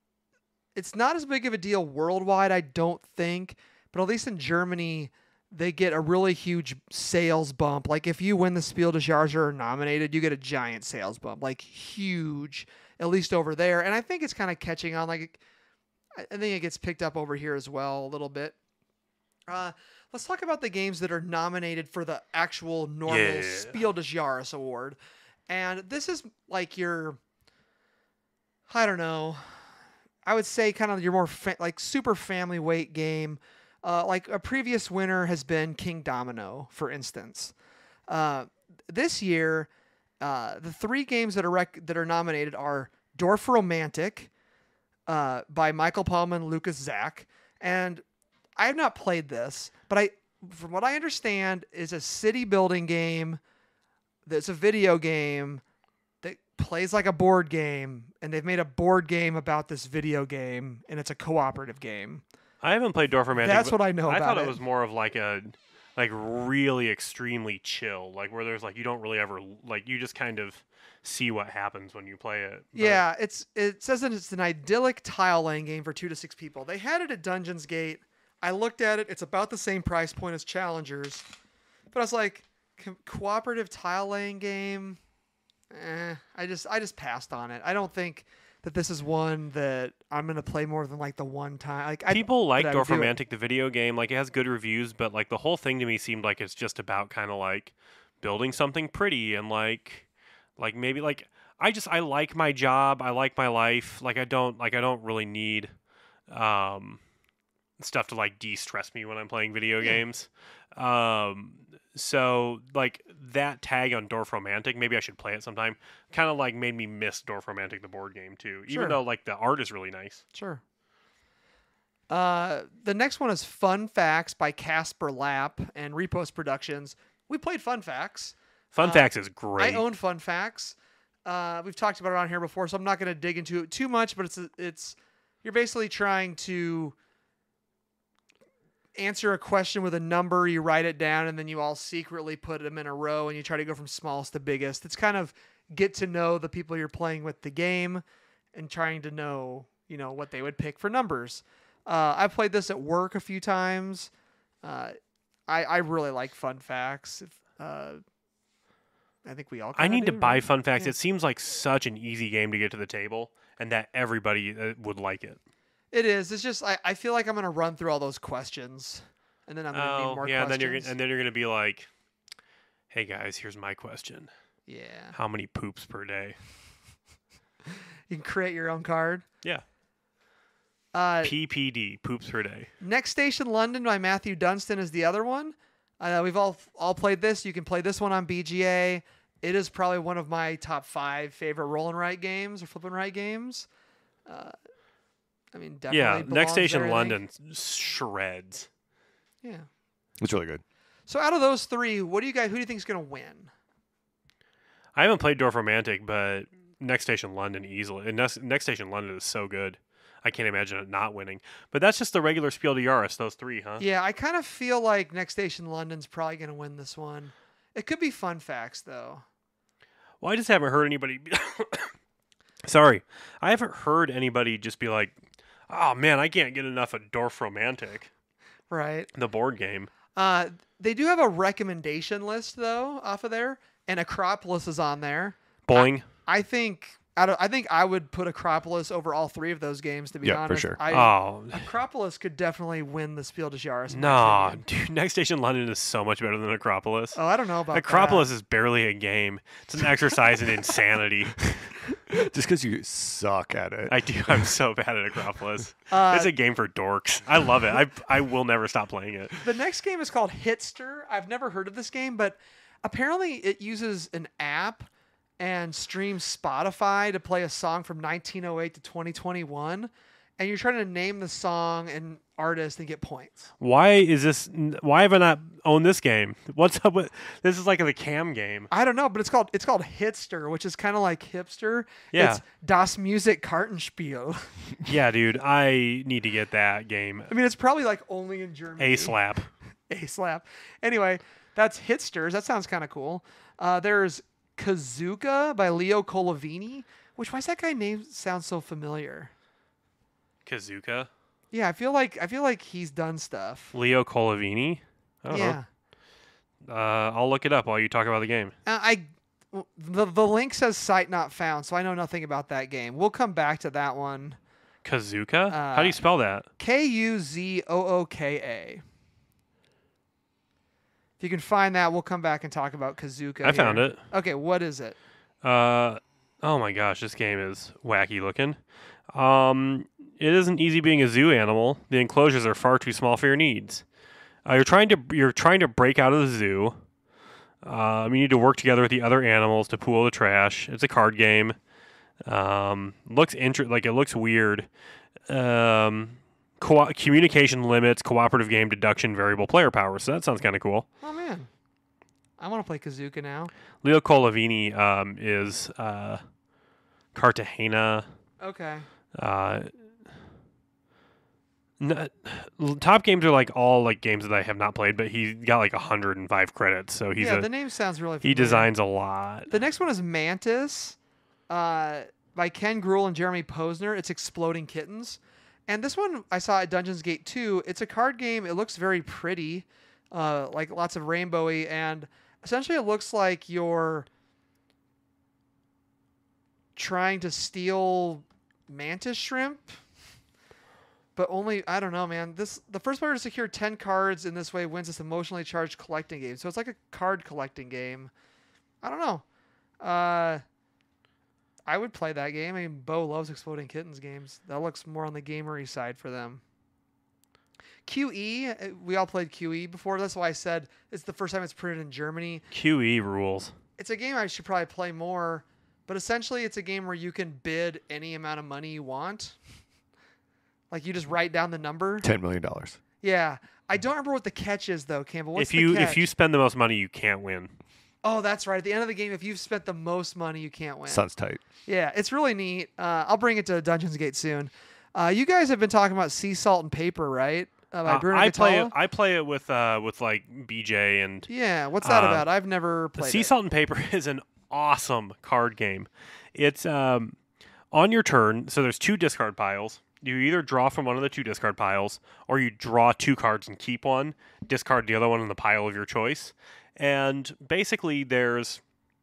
it's not as big of a deal worldwide, I don't think, but at least in Germany, they get a really huge sales bump. Like if you win the Spiel des Jahres or are nominated, you get a giant sales bump, like huge, at least over there. And I think it's kind of catching on. Like I think it gets picked up over here as well a little bit. Uh, let's talk about the games that are nominated for the actual normal Yeah. Spiel des Jahres award. And this is like your, I don't know, I would say kind of your more fa- like super family weight game. Uh, like a previous winner has been King Domino, for instance. Uh, this year, uh, the three games that are rec- that are nominated are Dorfromantik uh, by Michael Palma and Lucas Zach. And I have not played this, but I, from what I understand, is a city building game that's a video game that plays like a board game, and they've made a board game about this video game, and it's a cooperative game. I haven't played Dorfromantik. That's what I know I about thought it it. was more of like a, like really extremely chill, like where there's like you don't really ever like you just kind of see what happens when you play it. But Yeah, it's it says that it's an idyllic tile laying game for two to six people. They had it at Dungeons Gate. I looked at it. It's about the same price point as Challengers, but I was like, co- cooperative tile laying game. Eh, I just I just passed on it. I don't think that this is one that I'm gonna play more than like the one time. Like I, People like that I would do it. Dorfromantik, the video game. Like it has good reviews, but like the whole thing to me seemed like it's just about kind of like building something pretty and like, like maybe like I just I like my job. I like my life. Like I don't like I don't really need, um, stuff to like de-stress me when I'm playing video Yeah. games. Um, so like that tag on Dorfromantik, maybe I should play it sometime. Kind of like made me miss Dorfromantik, the board game too. Sure. Even though like the art is really nice. Sure. Uh, the next one is Fun Facts by Casper Lapp and Repost Productions. We played Fun Facts. Fun Uh, Facts is great. I own Fun Facts. Uh, we've talked about it on here before, so I'm not going to dig into it too much. But it's it's you're basically trying to answer a question with a number. You write it down, and then you all secretly put them in a row, and you try to go from smallest to biggest. It's kind of get to know the people you're playing with the game, and trying to know you know what they would pick for numbers. Uh, I played this at work a few times. Uh, I I really like Fun Facts. If, uh, I think we all. I kinda need to do, buy right? Fun Facts. Yeah. It seems like such an easy game to get to the table, and that everybody uh, would like it. It is. It's just I, I feel like I'm gonna run through all those questions, and then I'm gonna need Oh, more yeah, and then questions. you're gonna- and then you're gonna be like, "Hey guys, here's my question: yeah, How many poops per day?" you can create your own card. Yeah, Uh, P P D, poops per day. Next Station London by Matthew Dunstan is the other one. Uh, we've all all played this. You can play this one on B G A. It is probably one of my top five favorite roll and write games or flip and write games. Uh, I mean, definitely. Yeah, belongs Next Station there, I think. London shreds. Yeah. It's really good. So out of those three, what do you guys? Who do you think is gonna win? I haven't played Dorfromantik, but Next Station London easily. And Next, Next Station London is so good. I can't imagine it not winning. But that's just the regular Spiel to Jahres, those three, huh? Yeah, I kind of feel like Next Station London's probably gonna win this one. It could be Fun Facts though. Well, I just haven't heard anybody. Be Sorry, I haven't heard anybody just be like, "Oh man, I can't get enough of Dorfromantik," Right. the board game. Uh, they do have a recommendation list though off of there, and Acropolis is on there. Boing. I think out of, I think I would put Acropolis over all three of those games. To be Yeah, for honest, sure. I, oh Acropolis could definitely win the Spiel des Jahres. in my no, opinion. dude! Next Station London is so much better than Acropolis. Oh, I don't know about Acropolis is barely a game. It's an exercise in insanity. Just because you suck at it. I do. I'm so bad at Acropolis. Uh, it's a game for dorks. I love it. I I will never stop playing it. that. The next game is called Hitster. I've never heard of this game, but apparently it uses an app and streams Spotify to play a song from nineteen oh eight to twenty twenty-one, and you're trying to name the song and artist and get points. Why is this? Why have I not owned this game? What's up with this? Is like the cam game. I don't know, but it's called it's called Hitster, which is kind of like hipster. Yeah. It's Das Musik Kartenspiel. Yeah, dude. I need to get that game. I mean, it's probably like only in Germany. A slap. A slap. Anyway, that's Hitsters. That sounds kind of cool. Uh, there's Kazuka by Leo Colavini. Which why does that guy name sound so familiar? Kazuka. Yeah, I feel like I feel like he's done stuff. Leo Colavini. I don't Yeah. know. Uh, I'll look it up while you talk about the game. Uh, I the the link says site not found, so I know nothing about that game. We'll come back to that one. Kazuka? How do Uh, you spell that? K U Z O O K A. If you can find that, we'll come back and talk about Kazuka. I found here. it. Okay, what is it? Uh, oh my gosh, this game is wacky looking. Um, it isn't easy being a zoo animal. The enclosures are far too small for your needs. Uh, you're trying to you're trying to break out of the zoo. Um, you need to work together with the other animals to pool the trash. It's a card game. Um, looks inter- like it looks weird. Um, co- communication limits, cooperative game, deduction, variable player power. So that sounds kind of cool. Oh man, I want to play Kazuka now. Leo Colavini um, is uh, Cartagena. Okay. Uh, n- top games are like all like games that I have not played, but he got like one hundred five credits. So he's yeah, a, the name sounds really. he familiar. designs a lot. The next one is Mantis, uh, by Ken Gruhl and Jeremy Posner. It's Exploding Kittens. And this one I saw at Dungeons Gate two. It's a card game. It looks very pretty, uh, like lots of rainbowy. And essentially it looks like you're trying to steal mantis shrimp. But only, I don't know, man. This The first player to secure ten cards in this way wins this emotionally charged collecting game. So it's like a card collecting game. I don't know. Uh, I would play that game. I mean, Bo loves Exploding Kittens games. That looks more on the gamery side for them. Q E, we all played Q E before. That's why I said it's the first time it's printed in Germany. Q E rules. It's a game I should probably play more. But essentially, it's a game where you can bid any amount of money you want. Like, you just write down the number. ten million dollars. Yeah. I don't remember what the catch is, though, Campbell. What's If you the catch? if you spend the most money, you can't win. Oh, that's right. At the end of the game, if you've spent the most money, you can't win. Sounds tight. Yeah, it's really neat. Uh, I'll bring it to Dungeons Gate soon. Uh, you guys have been talking about Sea Salt and Paper, right? Uh, by Uh, Bruno I play it. Catala? I play it with uh with like B J and Yeah, what's that uh, about? I've never played Sea it. Salt and Paper is an awesome card game. It's um on your turn. So there's two discard piles. You either draw from one of the two discard piles, or you draw two cards and keep one, discard the other one in the pile of your choice. And basically, there's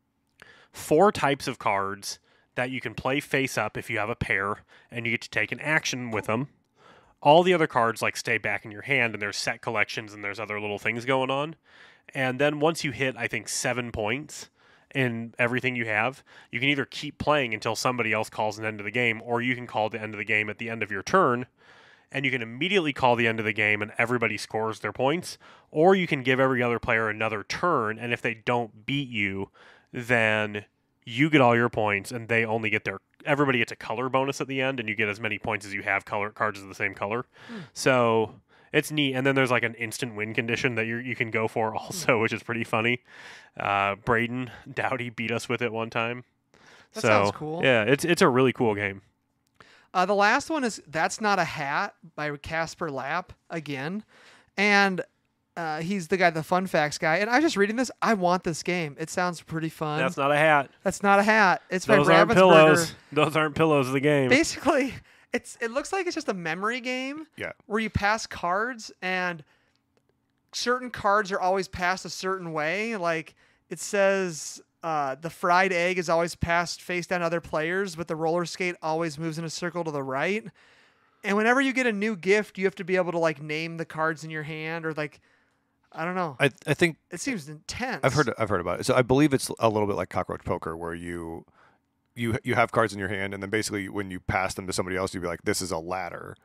four types of cards that you can play face up if you have a pair, and you get to take an action with them. All the other cards like stay back in your hand, and there's set collections, and there's other little things going on. And then once you hit, I think, seven points in everything you have, you can either keep playing until somebody else calls an end of the game, or you can call the end of the game at the end of your turn, and you can immediately call the end of the game and everybody scores their points, or you can give every other player another turn, and if they don't beat you, then you get all your points, and they only get their... Everybody gets a color bonus at the end, and you get as many points as you have color cards of the same color. Hmm. So... It's neat, and then there's like an instant win condition that you you can go for also, which is pretty funny. Uh, Braden Dowdy beat us with it one time. That so, sounds cool. Yeah, it's it's a really cool game. Uh, the last one is That's Not a Hat by Casper Lapp again. And uh, he's the guy, the fun facts guy. And I was just reading this. I want this game. It sounds pretty fun. That's not a hat. That's not a hat. It's by Those aren't Ravensburger. pillows. Those aren't pillows of the game. Basically, it's it looks like it's just a memory game. Yeah. Where you pass cards, and certain cards are always passed a certain way. Like it says, uh, the fried egg is always passed face down to other players, but the roller skate always moves in a circle to the right. And whenever you get a new gift, you have to be able to like name the cards in your hand, or like, I don't know. I I think It seems intense. I've heard I've heard about it. So I believe it's a little bit like cockroach poker, where you you you have cards in your hand, and then basically when you pass them to somebody else, you'd be like, "This is a ladder,"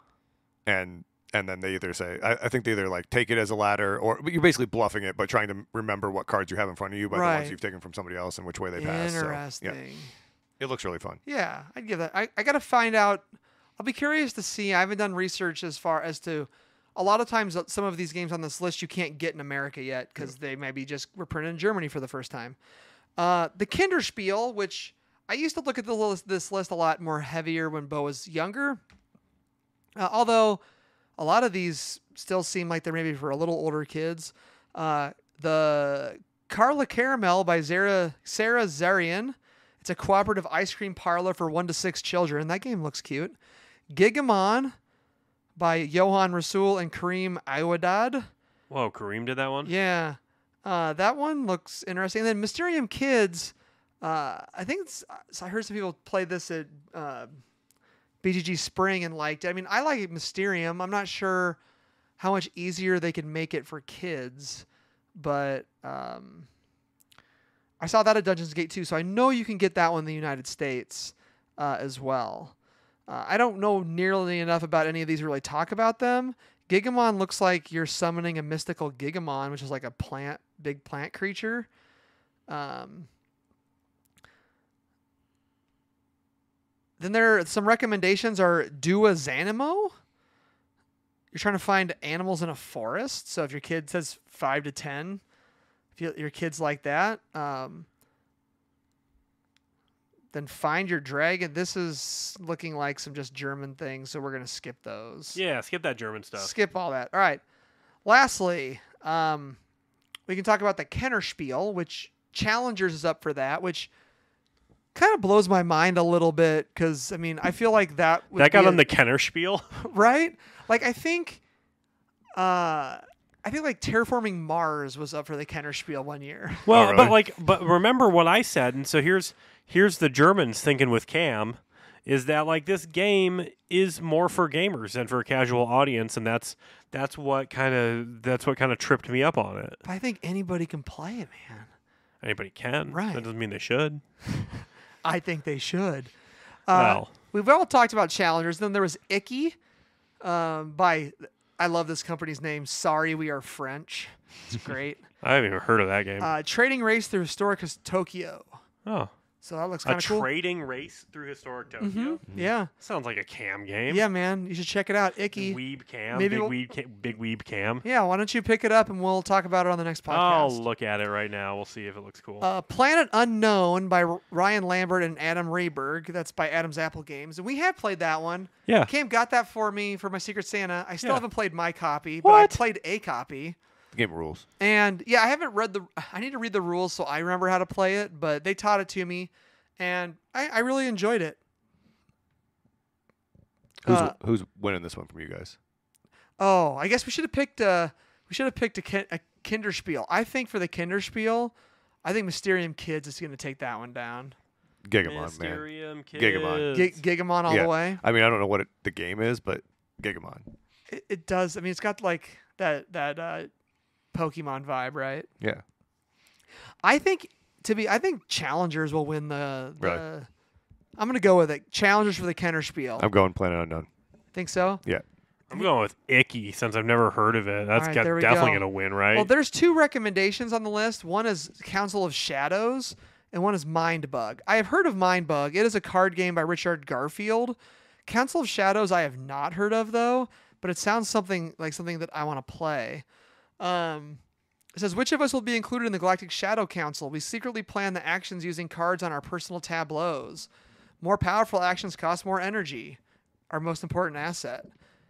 and and then they either say, I, I think they either like take it as a ladder, or but you're basically bluffing it, but trying to remember what cards you have in front of you by the Right. ones you've taken from somebody else and which way they pass. So, Interesting. yeah, it looks really fun. Yeah, I'd give that. I, I got to find out. I'll be curious to see. I haven't done research as far as to. A lot of times, uh, some of these games on this list you can't get in America yet because they maybe just were printed in Germany for the first time. Uh, the Kinderspiel, which I used to look at the list, this list a lot more heavier when Bo was younger. Uh, although a lot of these still seem like they're maybe for a little older kids. Uh, the Carla Caramel by Sarah, Sarah Zarian. It's a cooperative ice cream parlor for one to six children. That game looks cute. Gigamon by Johan Rasul and Kareem Iwadad. Whoa, Kareem did that one? Yeah. Uh, that one looks interesting. And then Mysterium Kids. Uh, I think it's, I heard some people play this at uh, B G G Spring and liked it. I mean, I like Mysterium. I'm not sure how much easier they can make it for kids, but um, I saw that at Dungeons Gate too, so I know you can get that one in the United States uh, as well. Uh, I don't know nearly enough about any of these to really talk about them. Gigamon looks like you're summoning a mystical Gigamon, which is like a plant, big plant creature. Um, then there are some recommendations are do a Zanimo. You're trying to find animals in a forest. So if your kid says five to ten, if you, your kid's like that, um, then find your dragon. This is looking like some just German things, so we're going to skip those. Yeah, skip that German stuff. Skip all that. All right. Lastly, um, we can talk about the Kenner Spiel, which Challengers is up for that, which kind of blows my mind a little bit because, I mean, I feel like that would That got be on a- the Kenner Spiel. right? Like, I think, uh, I think like Terraforming Mars was up for the Kenner Spiel one year. Well, Oh, really? but like, but remember what I said, and so here's here's the Germans thinking with Cam, is that like this game is more for gamers than for a casual audience, and that's that's what kind of that's what kind of tripped me up on it. But I think anybody can play it, man. Anybody can, Right. That doesn't mean they should. I think they should. Uh, Well. we've all talked about Challengers. Then there was Icky um, by, I love this company's name, Sorry We Are French. It's great. I haven't even heard of that game. uh, trading race through historic Tokyo. oh, So that looks a kind of cool. trading race through historic Tokyo. Mhm. Yeah. Sounds like a Cam game. Yeah, man. You should check it out. Icky. Weeb Cam. Maybe big we'll- weeb, Cam, big weeb Cam. Yeah, why don't you pick it up and we'll talk about it on the next I'll podcast. look at it right now. We'll see if it looks cool. Uh, Planet Unknown by R- Ryan Lambert and Adam Rayberg. That's by Adam's Apple Games. And we have played that one. yeah. Cam got that for me for my Secret Santa. I still Yeah. haven't played my copy, but I What? played a copy. The game rules. And yeah, I haven't read the. I need to read the rules so I remember how to play it. But they taught it to me, and I, I really enjoyed it. Who's Uh, who's winning this one from you guys? Oh, I guess we should have picked a. We should have picked a, kin- a Kinderspiel. I think for the Kinderspiel, I think Mysterium Kids is going to take that one down. Gigamon, man. Mysterium Kids. Gigamon. G- Gigamon all Yeah. the way. I mean, I don't know what it, the game is, but Gigamon. It, it does. I mean, it's got like that that uh, Pokemon vibe, right? Yeah. I think to be. I think Challengers will win the. the Right. I'm gonna go with it. Challengers for the Kennerspiel. I'm going Planet Unknown. Think so? Yeah. I'm going with Icky since I've never heard of it. That's All right, got- there we definitely go. going to win, right? Well, there's two recommendations on the list. One is Council of Shadows, and one is Mind Bug. I have heard of Mind Bug. It is a card game by Richard Garfield. Council of Shadows, I have not heard of though, but it sounds something like something that I want to play. Um, it says, which of us will be included in the Galactic Shadow Council? We secretly plan the actions using cards on our personal tableaus. More powerful actions cost more energy. Our most important asset.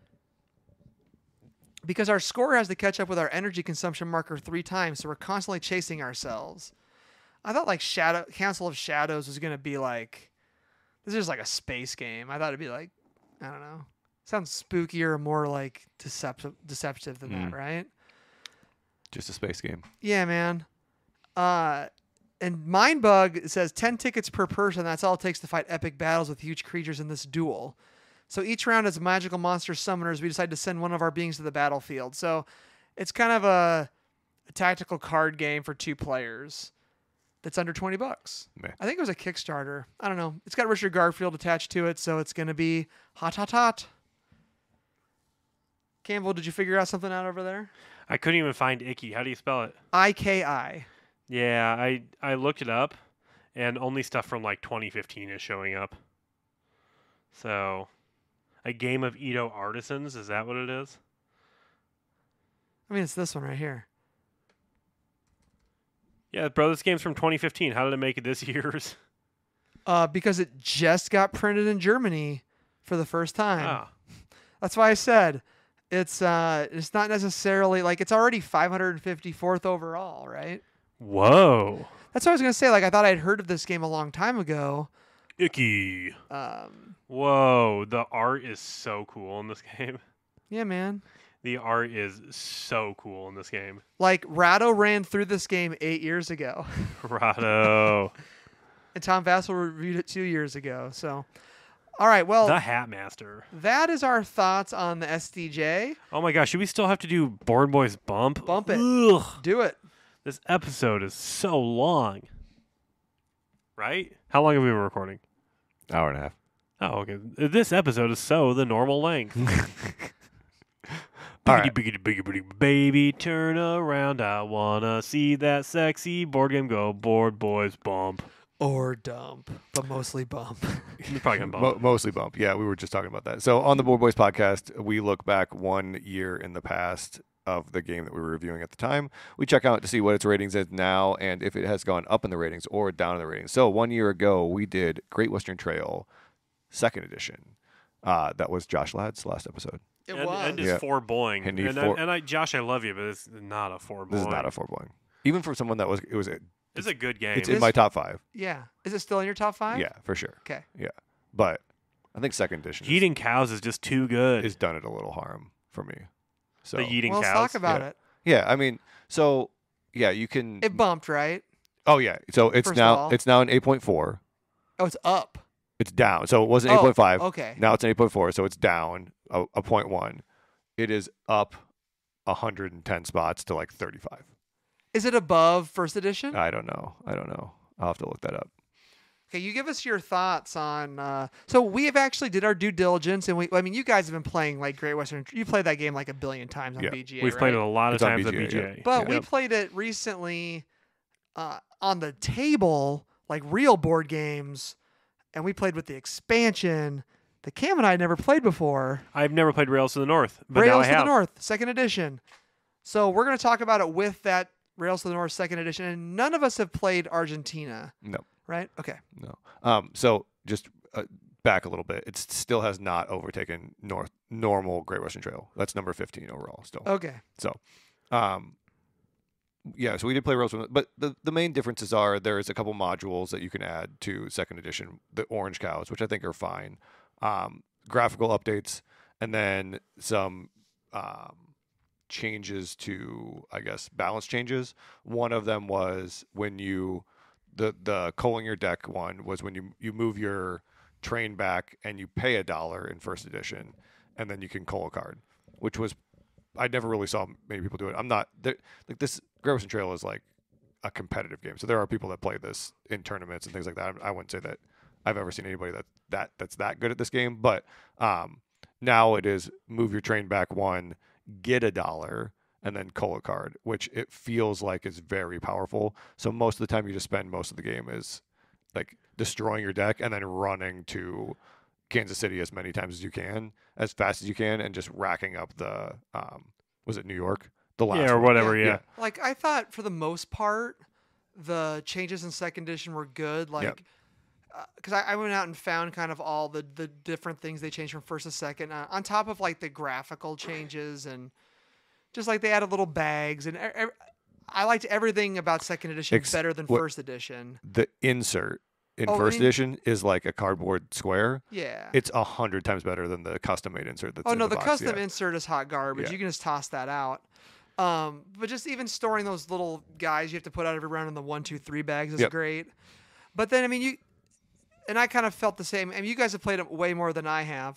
Because our score has to catch up with our energy consumption marker three times, so we're constantly chasing ourselves. I thought like Shadow Council of Shadows was gonna be like this is like a space game. I thought it'd be like I don't know. Sounds spookier, more like deceptive deceptive than that, Mm. right? Just a space game. Yeah, man. Uh and Mindbug says ten tickets per person. That's all it takes to fight epic battles with huge creatures in this duel. So each round as magical monster summoners, we decide to send one of our beings to the battlefield. So it's kind of a, a tactical card game for two players that's under twenty bucks. Meh. I think it was a Kickstarter. I don't know. It's got Richard Garfield attached to it, so it's going to be hot, hot, hot. Campbell, did you figure out something out over there? I couldn't even find Icky. How do you spell it? I K I. Yeah, I I looked it up, and only stuff from like twenty fifteen is showing up. So, a game of Edo artisans, is that what it is? I mean, it's this one right here. Yeah, bro, this game's from twenty fifteen. How did it make it this year's? Uh, because it just got printed in Germany for the first time. Ah, That's why I said it's uh it's not necessarily like it's already five hundred fifty-fourth overall, right? whoa, That's what I was gonna say. Like I thought I'd heard of this game a long time ago. Icky. Um, Whoa, the art is so cool in this game. yeah, man. The art is so cool in this game. Like Rado ran through this game eight years ago, Rado. and Tom Vassell reviewed it two years ago. So, all right, well, The Hat Master. that is our thoughts on the S D J. Oh my gosh, should we still have to do Board Boys Bump? Bump it. Ugh, Do it. this episode is so long. Right? How long have we been recording? Hour and a half. Oh, okay. This episode is so the normal length. All Biggity, right. biggity, biggity, biggity, baby, turn around. I wanna see that sexy board game go. Board Boys Bump. or dump, but mostly bump. You're probably gonna bump. Mo- mostly bump. Yeah, we were just talking about that. So on the Board Boys podcast, we look back one year in the past of the game that we were reviewing at the time. We check out to see what its ratings is now and if it has gone up in the ratings or down in the ratings. So one year ago, we did Great Western Trail second edition. Uh, that was Josh Ladd's last episode. It and, was. and it's Yeah. for Boeing. And And, he and, for- I, and I, Josh, I love you, but it's not a for Boeing. This is not a four boing. Even for someone that was, it was, It's a good game. it's in my top five. Yeah. Is it still in your top five? Yeah, for sure. Okay. Yeah, but I think second edition is, Yeeting cows is just too good. is done it a little harm for me. So the yeeting Well, let's cows. talk about yeah. it. yeah, I mean, so yeah, you can. It bumped, right? oh yeah, so it's First of now all. it's now an eight point four. Oh, it's up. It's down. So it was an Oh, eight point five. okay. Now it's an eight point four, so it's down a, a point one. It is up one hundred ten spots to like thirty-five. Is it above first edition? I don't know. I don't know. I'll have to look that up. Okay, you give us your thoughts on. Uh, so we have actually did our due diligence, and we. I mean, you guys have been playing like Great Western. You played that game like a billion times on Yeah. B G A. We've right? played it a lot of It's on times at B G A, B G A. yeah. But Yeah. we played it recently uh, on the table, like real board games, and we played with the expansion that Cam and I had never played before. I've never played Rails to the North, but now Rails I to the have. North, second edition. So we're going to talk about it with that Rails to the North second edition, and none of us have played Argentina, No, right? Okay. no. Um. So just uh, back a little bit. It still has not overtaken North normal Great Western Trail. That's number fifteen overall still. Okay. So, um, yeah, so we did play Rails, but the, the main differences are there's a couple modules that you can add to second edition, the orange cows, which I think are fine, um, graphical updates, and then some um, changes to, I guess, balance changes. One of them was when you, the the culling your deck one was when you you move your train back and you pay a dollar in first edition, and then you can cull a card, which was I never really saw many people do it. I'm not there, like this. Great Western Trail is like a competitive game, so there are people that play this in tournaments and things like that. I wouldn't say that I've ever seen anybody that that that's that good at this game, but um, now it is move your train back one, get a dollar, and then cull a card, which it feels like is very powerful. So most of the time, you just spend most of the game is like destroying your deck and then running to Kansas City as many times as you can, as fast as you can, and just racking up the um, was it New York? The last Yeah, or one. whatever, yeah. Like I thought, for the most part, the changes in second edition were good. Like, because I, I went out and found kind of all the the different things they changed from first to second, uh, on top of like the graphical changes and just like they added little bags and. E- e- I liked everything about second edition Ex- better than what- first edition. The insert in Oh, I first mean- edition is like a cardboard square. Yeah. It's a hundred times better than the custom made insert. That's Oh in no, the, the, box, custom yeah. insert is hot garbage. Yeah. You can just toss that out. Um, but just even storing those little guys you have to put out every round in the one, two, three bags is Yep. great. But then I mean you, and I kind of felt the same. I mean you guys have played it way more than I have,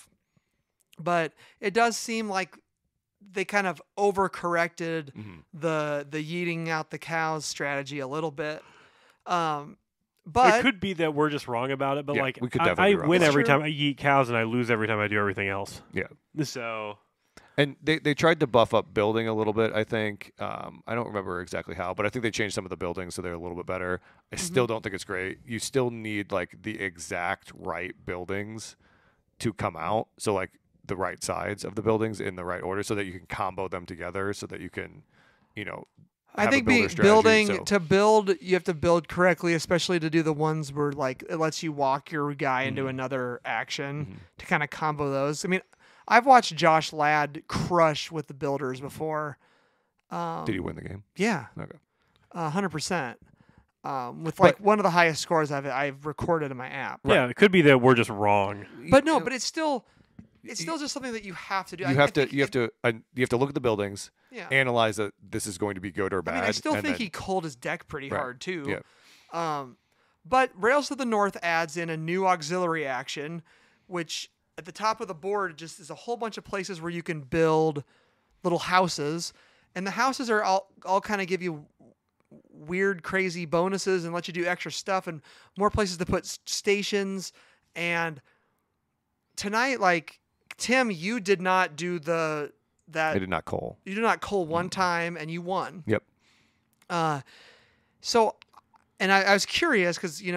but it does seem like they kind of overcorrected Mhm. the the yeeting out the cows strategy a little bit. Um, but it could be that we're just wrong about it, but Yeah, like we could I, definitely I be wrong win about every it. time I eat cows and I lose every time I do everything else. Yeah. So And they, they tried to buff up building a little bit, I think. Um, I don't remember exactly how, but I think they changed some of the buildings so they're a little bit better. I still don't think it's great. You still need like the exact right buildings to come out. So like the right sides of the buildings in the right order so that you can combo them together so that you can, you know, I have a think be, builder strategy, building so- to build, you have to build correctly, especially to do the ones where like it lets you walk your guy into Mhm. another action Mhm. to kind of combo those. I mean, I've watched Josh Ladd crush with the builders before. Um, Did he win the game? Yeah, Okay. a hundred percent. Um, with But- like one of the highest scores I've I've recorded in my app. yeah, it could be that we're just wrong. But no, but it's still it's y- still just something that you have to do. You I- I have to think you have it- to uh, you have to look at the buildings, Yeah. analyze that this is going to be good or I bad. mean, I still and think then- he culled his deck pretty Right. hard too. Yeah. Um, but Rails to the North adds in a new auxiliary action, which at the top of the board just is a whole bunch of places where you can build little houses, and the houses are all all kind of give you weird, crazy bonuses and let you do extra stuff and more places to put s- stations. And tonight, like Tim, you did not do the that They did not cull. you did not cull one time and you won. Yep. Uh, so, and I, I was curious because, you know,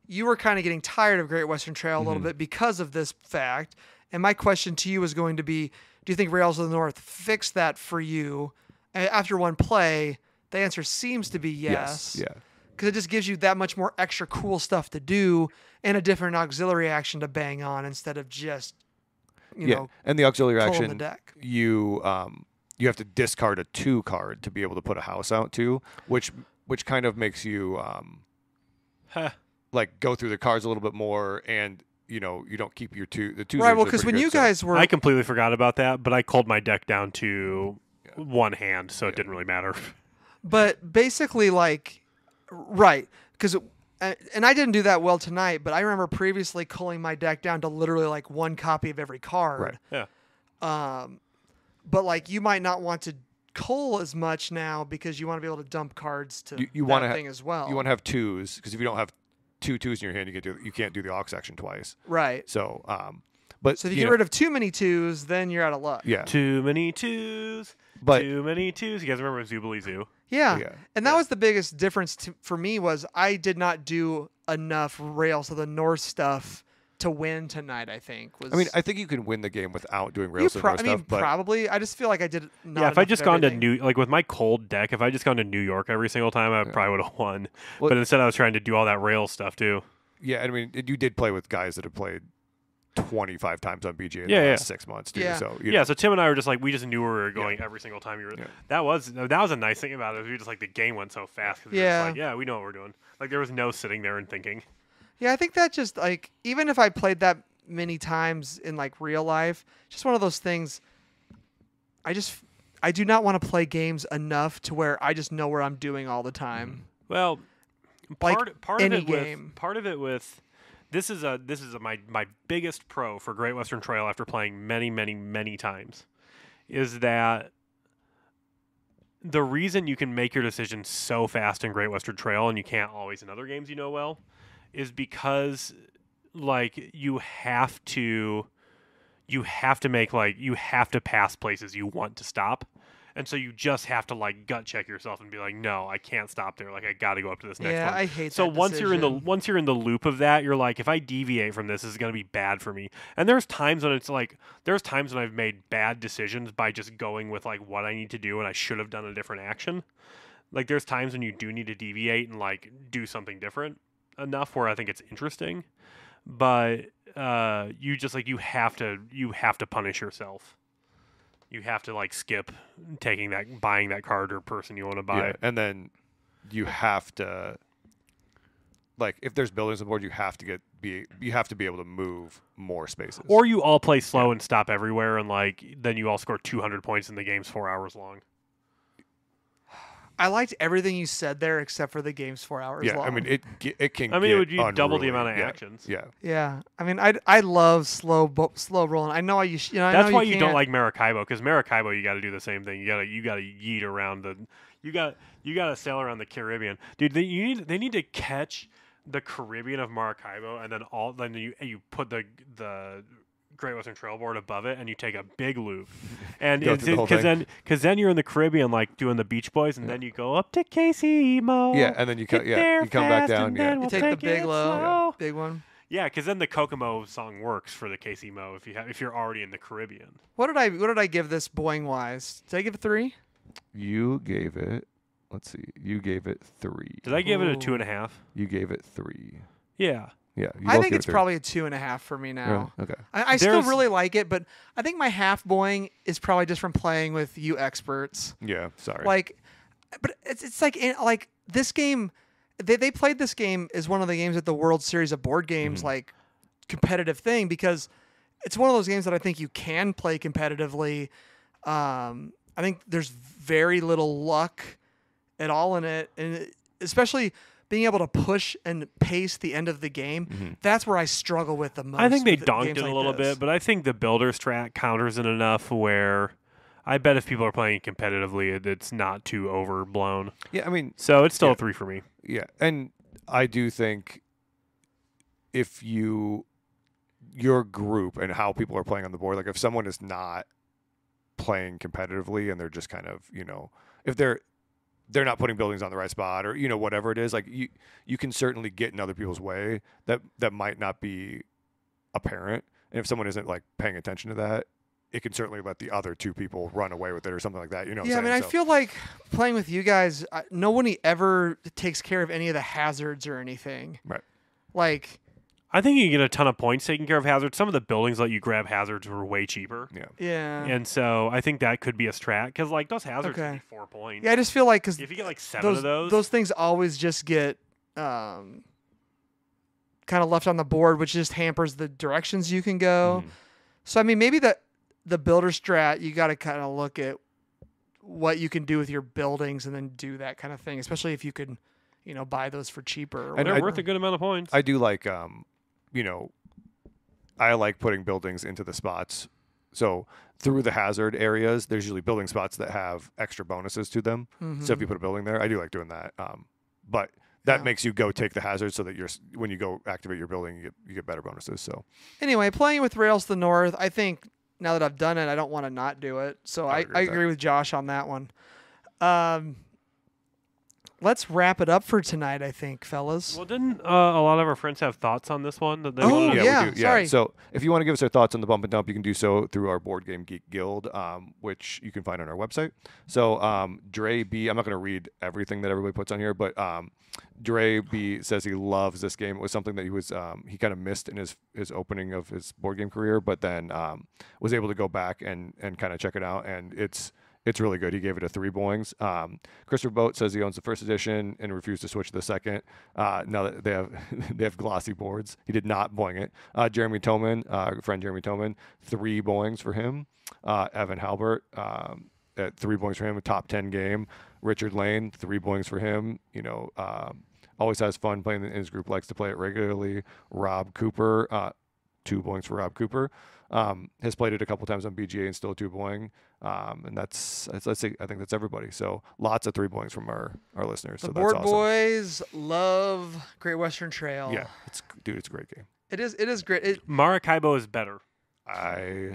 you were kind of getting tired of Great Western Trail a little Mm-hmm. bit because of this fact. And my question to you was going to be, do you think Rails of the North fixed that for you? And after one play, the answer seems to be yes. Yeah. Because it just gives you that much more extra cool stuff to do and a different auxiliary action to bang on instead of just, you yeah. know, And the auxiliary pulling action, the deck. you um you have to discard a two card to be able to put a house out too, which which kind of makes you um Huh. like go through the cards a little bit more, and you know you don't keep your two the twos. Right. are Well, usually because when pretty you good, so- guys were, I completely forgot about that, but I culled my deck down to one hand, so it didn't really matter. but basically, like, right. Because, and I didn't do that well tonight, but I remember previously culling my deck down to literally like one copy of every card. Right. Yeah. Um, but like you might not want to cull as much now because you want to be able to dump cards to you, you that want to thing as well. You want to have twos, because if you don't have two twos in your hand, you can do you can't do the aux action twice. right. So um, but So if you, you get know, rid of too many twos, then you're out of luck. yeah, Too many twos. But- too many twos. You guys remember Zoobly Zoo? Yeah. Yeah. And that Yeah. was the biggest difference to, for me was I did not do enough Rails of the North stuff to win tonight, I think. Was I mean, I think you can win the game without doing you rails and pro- North I mean, stuff, but probably. I just feel like I did not yeah, if I enough just of gone to everything. New, like with my cold deck, if I just gone to New York every single time, I probably would have won. Well- but instead, I was trying to do all that rail stuff too. yeah, I mean, you did play with guys that have played twenty-five times on B G A in Yeah, the yeah. last six months, too. Yeah. So you Yeah, know, so Tim and I were just like, we just knew where we were going every single time. You were, Yeah. that was that was a nice thing about it. We were just like the game went so fast. 'Cause we were Yeah. just like, yeah, we know what we're doing. Like there was no sitting there and thinking. Yeah, I think that just like even if I played that many times in like real life, just one of those things. I just I do not want to play games enough to where I just know where I'm doing all the time. Well, Like part part any of it game. with part of it with this is a this is a, my my biggest pro for Great Western Trail after playing many many many times is that the reason you can make your decisions so fast in Great Western Trail and you can't always in other games you know well is because like you have to you have to make like you have to pass places you want to stop. And so you just have to like gut check yourself and be like, no, I can't stop there. Like I got to go up to this next Yeah, one. I hate So that once you're in the decision. once you're in the loop of that, you're like, if I deviate from this, this is going to be bad for me. And there's times when it's like there's times when I've made bad decisions by just going with like what I need to do and I should have done a different action. Like there's times when you do need to deviate and like do something different enough where I think it's interesting. But uh, you just like you have to you have to punish yourself. You have to like skip taking that buying that card or person you want to buy yeah, it. and then you have to like if there's buildings on the board, you have to get be you have to be able to move more spaces. Or you all play slow and stop everywhere, and like then you all score two hundred points and the game's four hours long. I liked everything you said there except for the game's four hours yeah, long. I mean it ge- it can. I mean, it get would be double the unruly. amount of Yeah, actions. Yeah, yeah, I mean, I I love slow bo- slow rolling. I know you. Sh- you know, I That's know why you, you don't can't- like Maracaibo, because Maracaibo you got to do the same thing. You gotta you gotta yeet around the you got you gotta sail around the Caribbean, dude. They, you need they need to catch the Caribbean of Maracaibo, and then all then you you put the the Great Western Trail board above it, and you take a big loop, and Go it's through the whole because thing. then because then you're in the Caribbean like doing the Beach Boys, and then you go up to Casimo. yeah, and then you co- get yeah there you come back fast, down. and Yeah, then You we'll take the big it low, slow. big one. Yeah, because then the Kokomo song works for the Casimo if you have if you're already in the Caribbean. What did I what did I give this boing wise? Did I give it three? you gave it. Let's see. You gave it three. Did I give it a Ooh. two and a half? You gave it three. Yeah. Yeah, you I both think gave it's it three. probably a two and a half for me now. Really? Okay. I, I still There's- really like it, but I think my half boing is probably just from playing with you experts. Yeah. Sorry. Like, but it's it's like in, like this game. They they played this game as one of the games at the World Series of Board Games, Mhm. like competitive thing, because it's one of those games that I think you can play competitively. Um, I think there's very little luck at all in it, and it- especially being able to push and pace the end of the game. Mhm. That's where I struggle with the most. I think they with donked games it a like little this. bit, but I think the builder's track counters it enough where I bet if people are playing competitively, it, it's not too overblown. yeah. I mean, So it's still Yeah. a three for me. yeah, and I do think if you your group and how people are playing on the board, like if someone is not playing competitively and they're just kind of, you know, if they're they're not putting buildings on the right spot, or you know whatever it is. Like you, you can certainly get in other people's way that that might not be apparent, and if someone isn't like paying attention to that, it can certainly let the other two people run away with it or something like that. You know? What Yeah, I'm I mean, saying? I So- feel like playing with you guys, uh, nobody ever takes care of any of the hazards or anything. Right. Like, I think you can get a ton of points taking care of hazards. Some of the buildings let you grab hazards were way cheaper. Yeah. yeah. And so I think that could be a strat because like those hazards Okay. would be four points. Yeah, I just feel like because If you get like seven those, of those, those things always just get um, kind of left on the board, which just hampers the directions you can go. Mhm. So, I mean, maybe the, the builder strat, you got to kind of look at what you can do with your buildings and then do that kind of thing, especially if you could, you know, buy those for cheaper. Or And they're whatever. worth a good amount of points. I do like, um, you know, I like putting buildings into the spots. So through the hazard areas, there's usually building spots that have extra bonuses to them. Mhm. So if you put a building there, I do like doing that. Um, but that Yeah. makes you go take the hazard so that you're s- when you go activate your building, you get you get better bonuses. So Anyway, playing with Rails to the North, I think now that I've done it, I don't want to not do it. So I I, agree I with that. agree with Josh on that one. Um, let's wrap it up for tonight, I think, fellas. Well, didn't uh, a lot of our friends have thoughts on this one? That they Oh, wanted to- yeah, we do. sorry. So if you want to give us your thoughts on the bump and dump, you can do so through our Board Game Geek Guild, um, which you can find on our website. So um, Dre B, I'm not going to read everything that everybody puts on here, but um, Dre B says he loves this game. It was something that he was um, he kind of missed in his his opening of his board game career, but then um, was able to go back and and kind of check it out, and it's. It's really good. He gave it a three boings. Um, Christopher Boat says he owns the first edition and refused to switch to the second. Uh, now that they have they have glossy boards, he did not boing it. Uh, Jeremy Toman, uh, friend Jeremy Toman, three boings for him. Uh, Evan Halbert, um, at three boings for him, a top ten game. Richard Lane, three boings for him. You know, um, always has fun playing in his group. Likes to play it regularly. Rob Cooper, uh, two boings for Rob Cooper. Um, has played it a couple times on B G A and still two boing. Um, and that's, that's let's say I think that's everybody. So lots of three boings from our, our listeners. The so board that's awesome. boys love Great Western Trail. Yeah, it's dude, it's a great game. It is. It is great. It, Maracaibo is better. I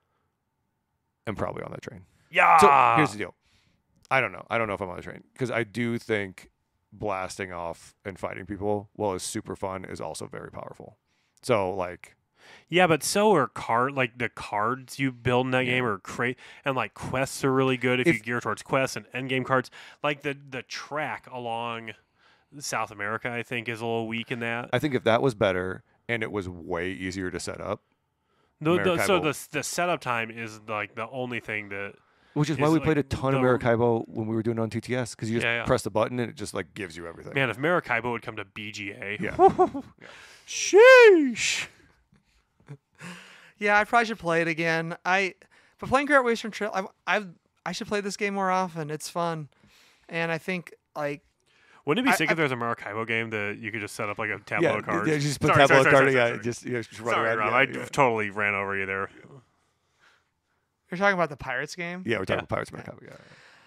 am probably on that train. Yeah. So here's the deal. I don't know. I don't know if I'm on the train because I do think blasting off and fighting people, while it's super fun, is also very powerful. So like, Yeah, but so are card like the cards you build in that Yeah. game are great, and like quests are really good if, If- you gear towards quests and end game cards. Like the the track along South America, I think, is a little weak in that. I think if that was better and it was way easier to set up, The, the, so Maracaibo- the the setup time is like the only thing that which is why It's we like played a ton of the- Maracaibo when we were doing it on T T S, because you just Yeah, yeah. press the button and it just like gives you everything. man, if Maracaibo would come to B G A, Yeah. sheesh. yeah, I probably should play it again. I, but playing Great Western Trail, I've, I've, I should play this game more often. It's fun, and I think like Wouldn't it be I- sick I- if there's a Maracaibo game that you could just set up like a tableau Yeah, card? yeah, just put Sorry, tableau sorry, card. sorry, yeah, sorry, sorry. just yeah, just run Sorry, around. Rob, yeah, I yeah. totally ran over you there. you're talking about the Pirates game. Yeah, we're talking Yeah. about Pirates of Maracaibo. Yeah.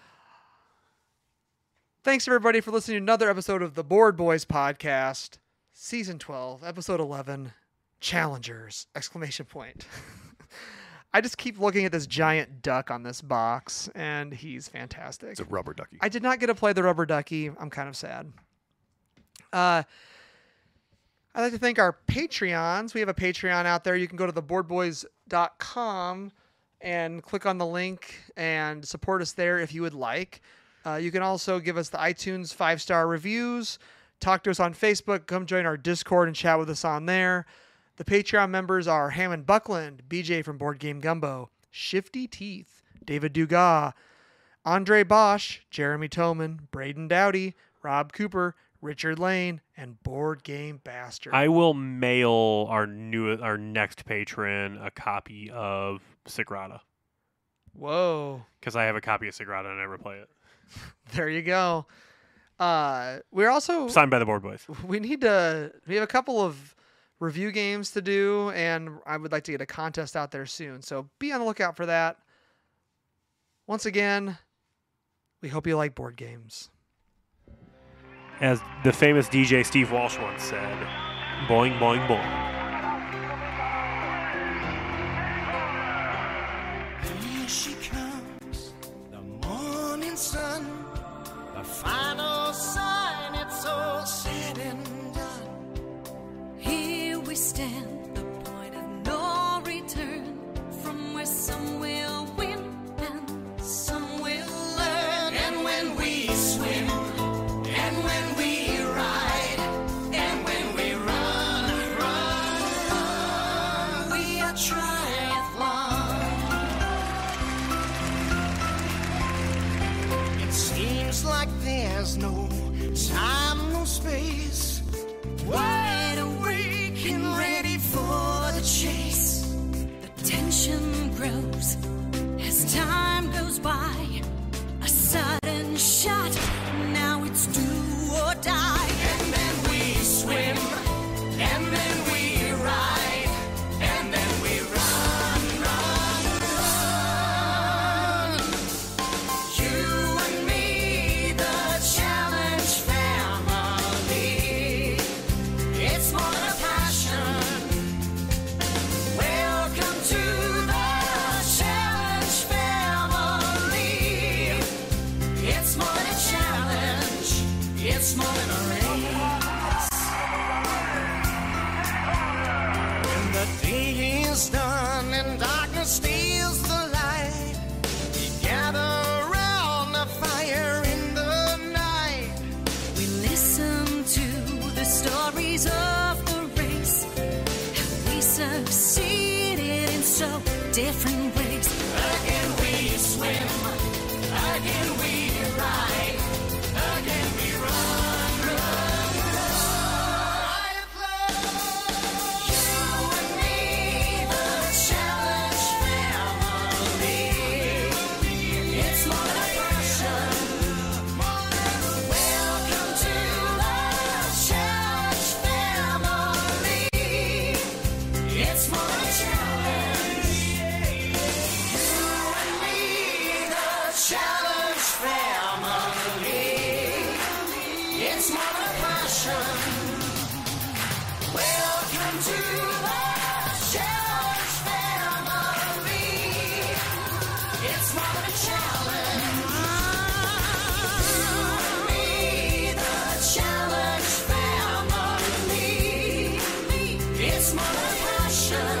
Thanks everybody for listening to another episode of the Board Boys podcast, season twelve, episode eleven, Challengers! Exclamation point. I just keep looking at this giant duck on this box, and he's fantastic. It's a rubber ducky. I did not get to play the rubber ducky. I'm kind of sad. Uh, I'd like to thank our Patreons. We have a Patreon out there. You can go to the board boys dot com and click on the link and support us there if you would like. Uh, you can also give us the iTunes five-star reviews. Talk to us on Facebook. Come join our Discord and chat with us on there. The Patreon members are Hammond Buckland, B J from Board Game Gumbo, Shifty Teeth, David Dugas, Andre Bosch, Jeremy Toman, Braden Dowdy, Rob Cooper, Richard Lane, and Board Game Bastard. I will mail our new our next patron a copy of Sagrada Whoa. because I have a copy of Sagrada and I never play it. There you go. Uh, we're also Signed by the Board Boys. we need to we have a couple of review games to do, and I would like to get a contest out there soon. So be on the lookout for that. Once again, we hope you like board games. As the famous D J Steve Walsh once said, boing, boing, boing. Here she comes, the morning sun, a final sign, it's all said and done. Here we stand, the point of no return, from where some will win and some will learn. And when we swim, and when we ride, and when we run, run, run, we are triathlon. It seems like there's no time, no space. Wide awake and ready for the chase. The tension grows as time goes by. A sudden shot, now it's do or die. And then we swim, and then we ride, and then we run, run, run. You and me, the challenge family. It's more than a passion. Welcome to the challenge family. It's more than a challenge. It's more than a race. When the day is done and darkness steals the light, we gather around the fire in the night. We listen to the stories of the race, how we succeeded in so different ways. Again we swim, again we ride, again we run, run, run. You and me, the challenge family. It's more than a passion. Welcome to the challenge family. It's more than a challenge. You and me, the challenge family. It's more than a passion. Welcome to the challenge family. It's more than a challenge. You and me, the challenge family. It's more than a passion.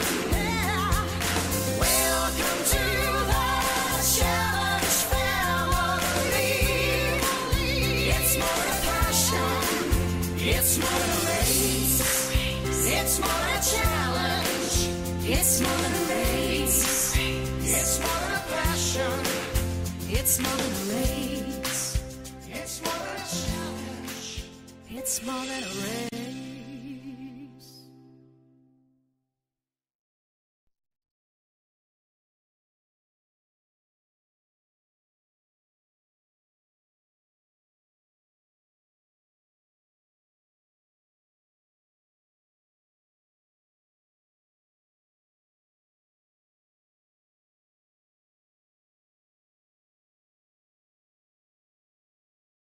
Welcome to the challenge family. It's more than a passion. It's more than a race. It's more than a challenge. It's more than a race. It's more than a passion. It's more than a race. It's more than a challenge. It's more than a race.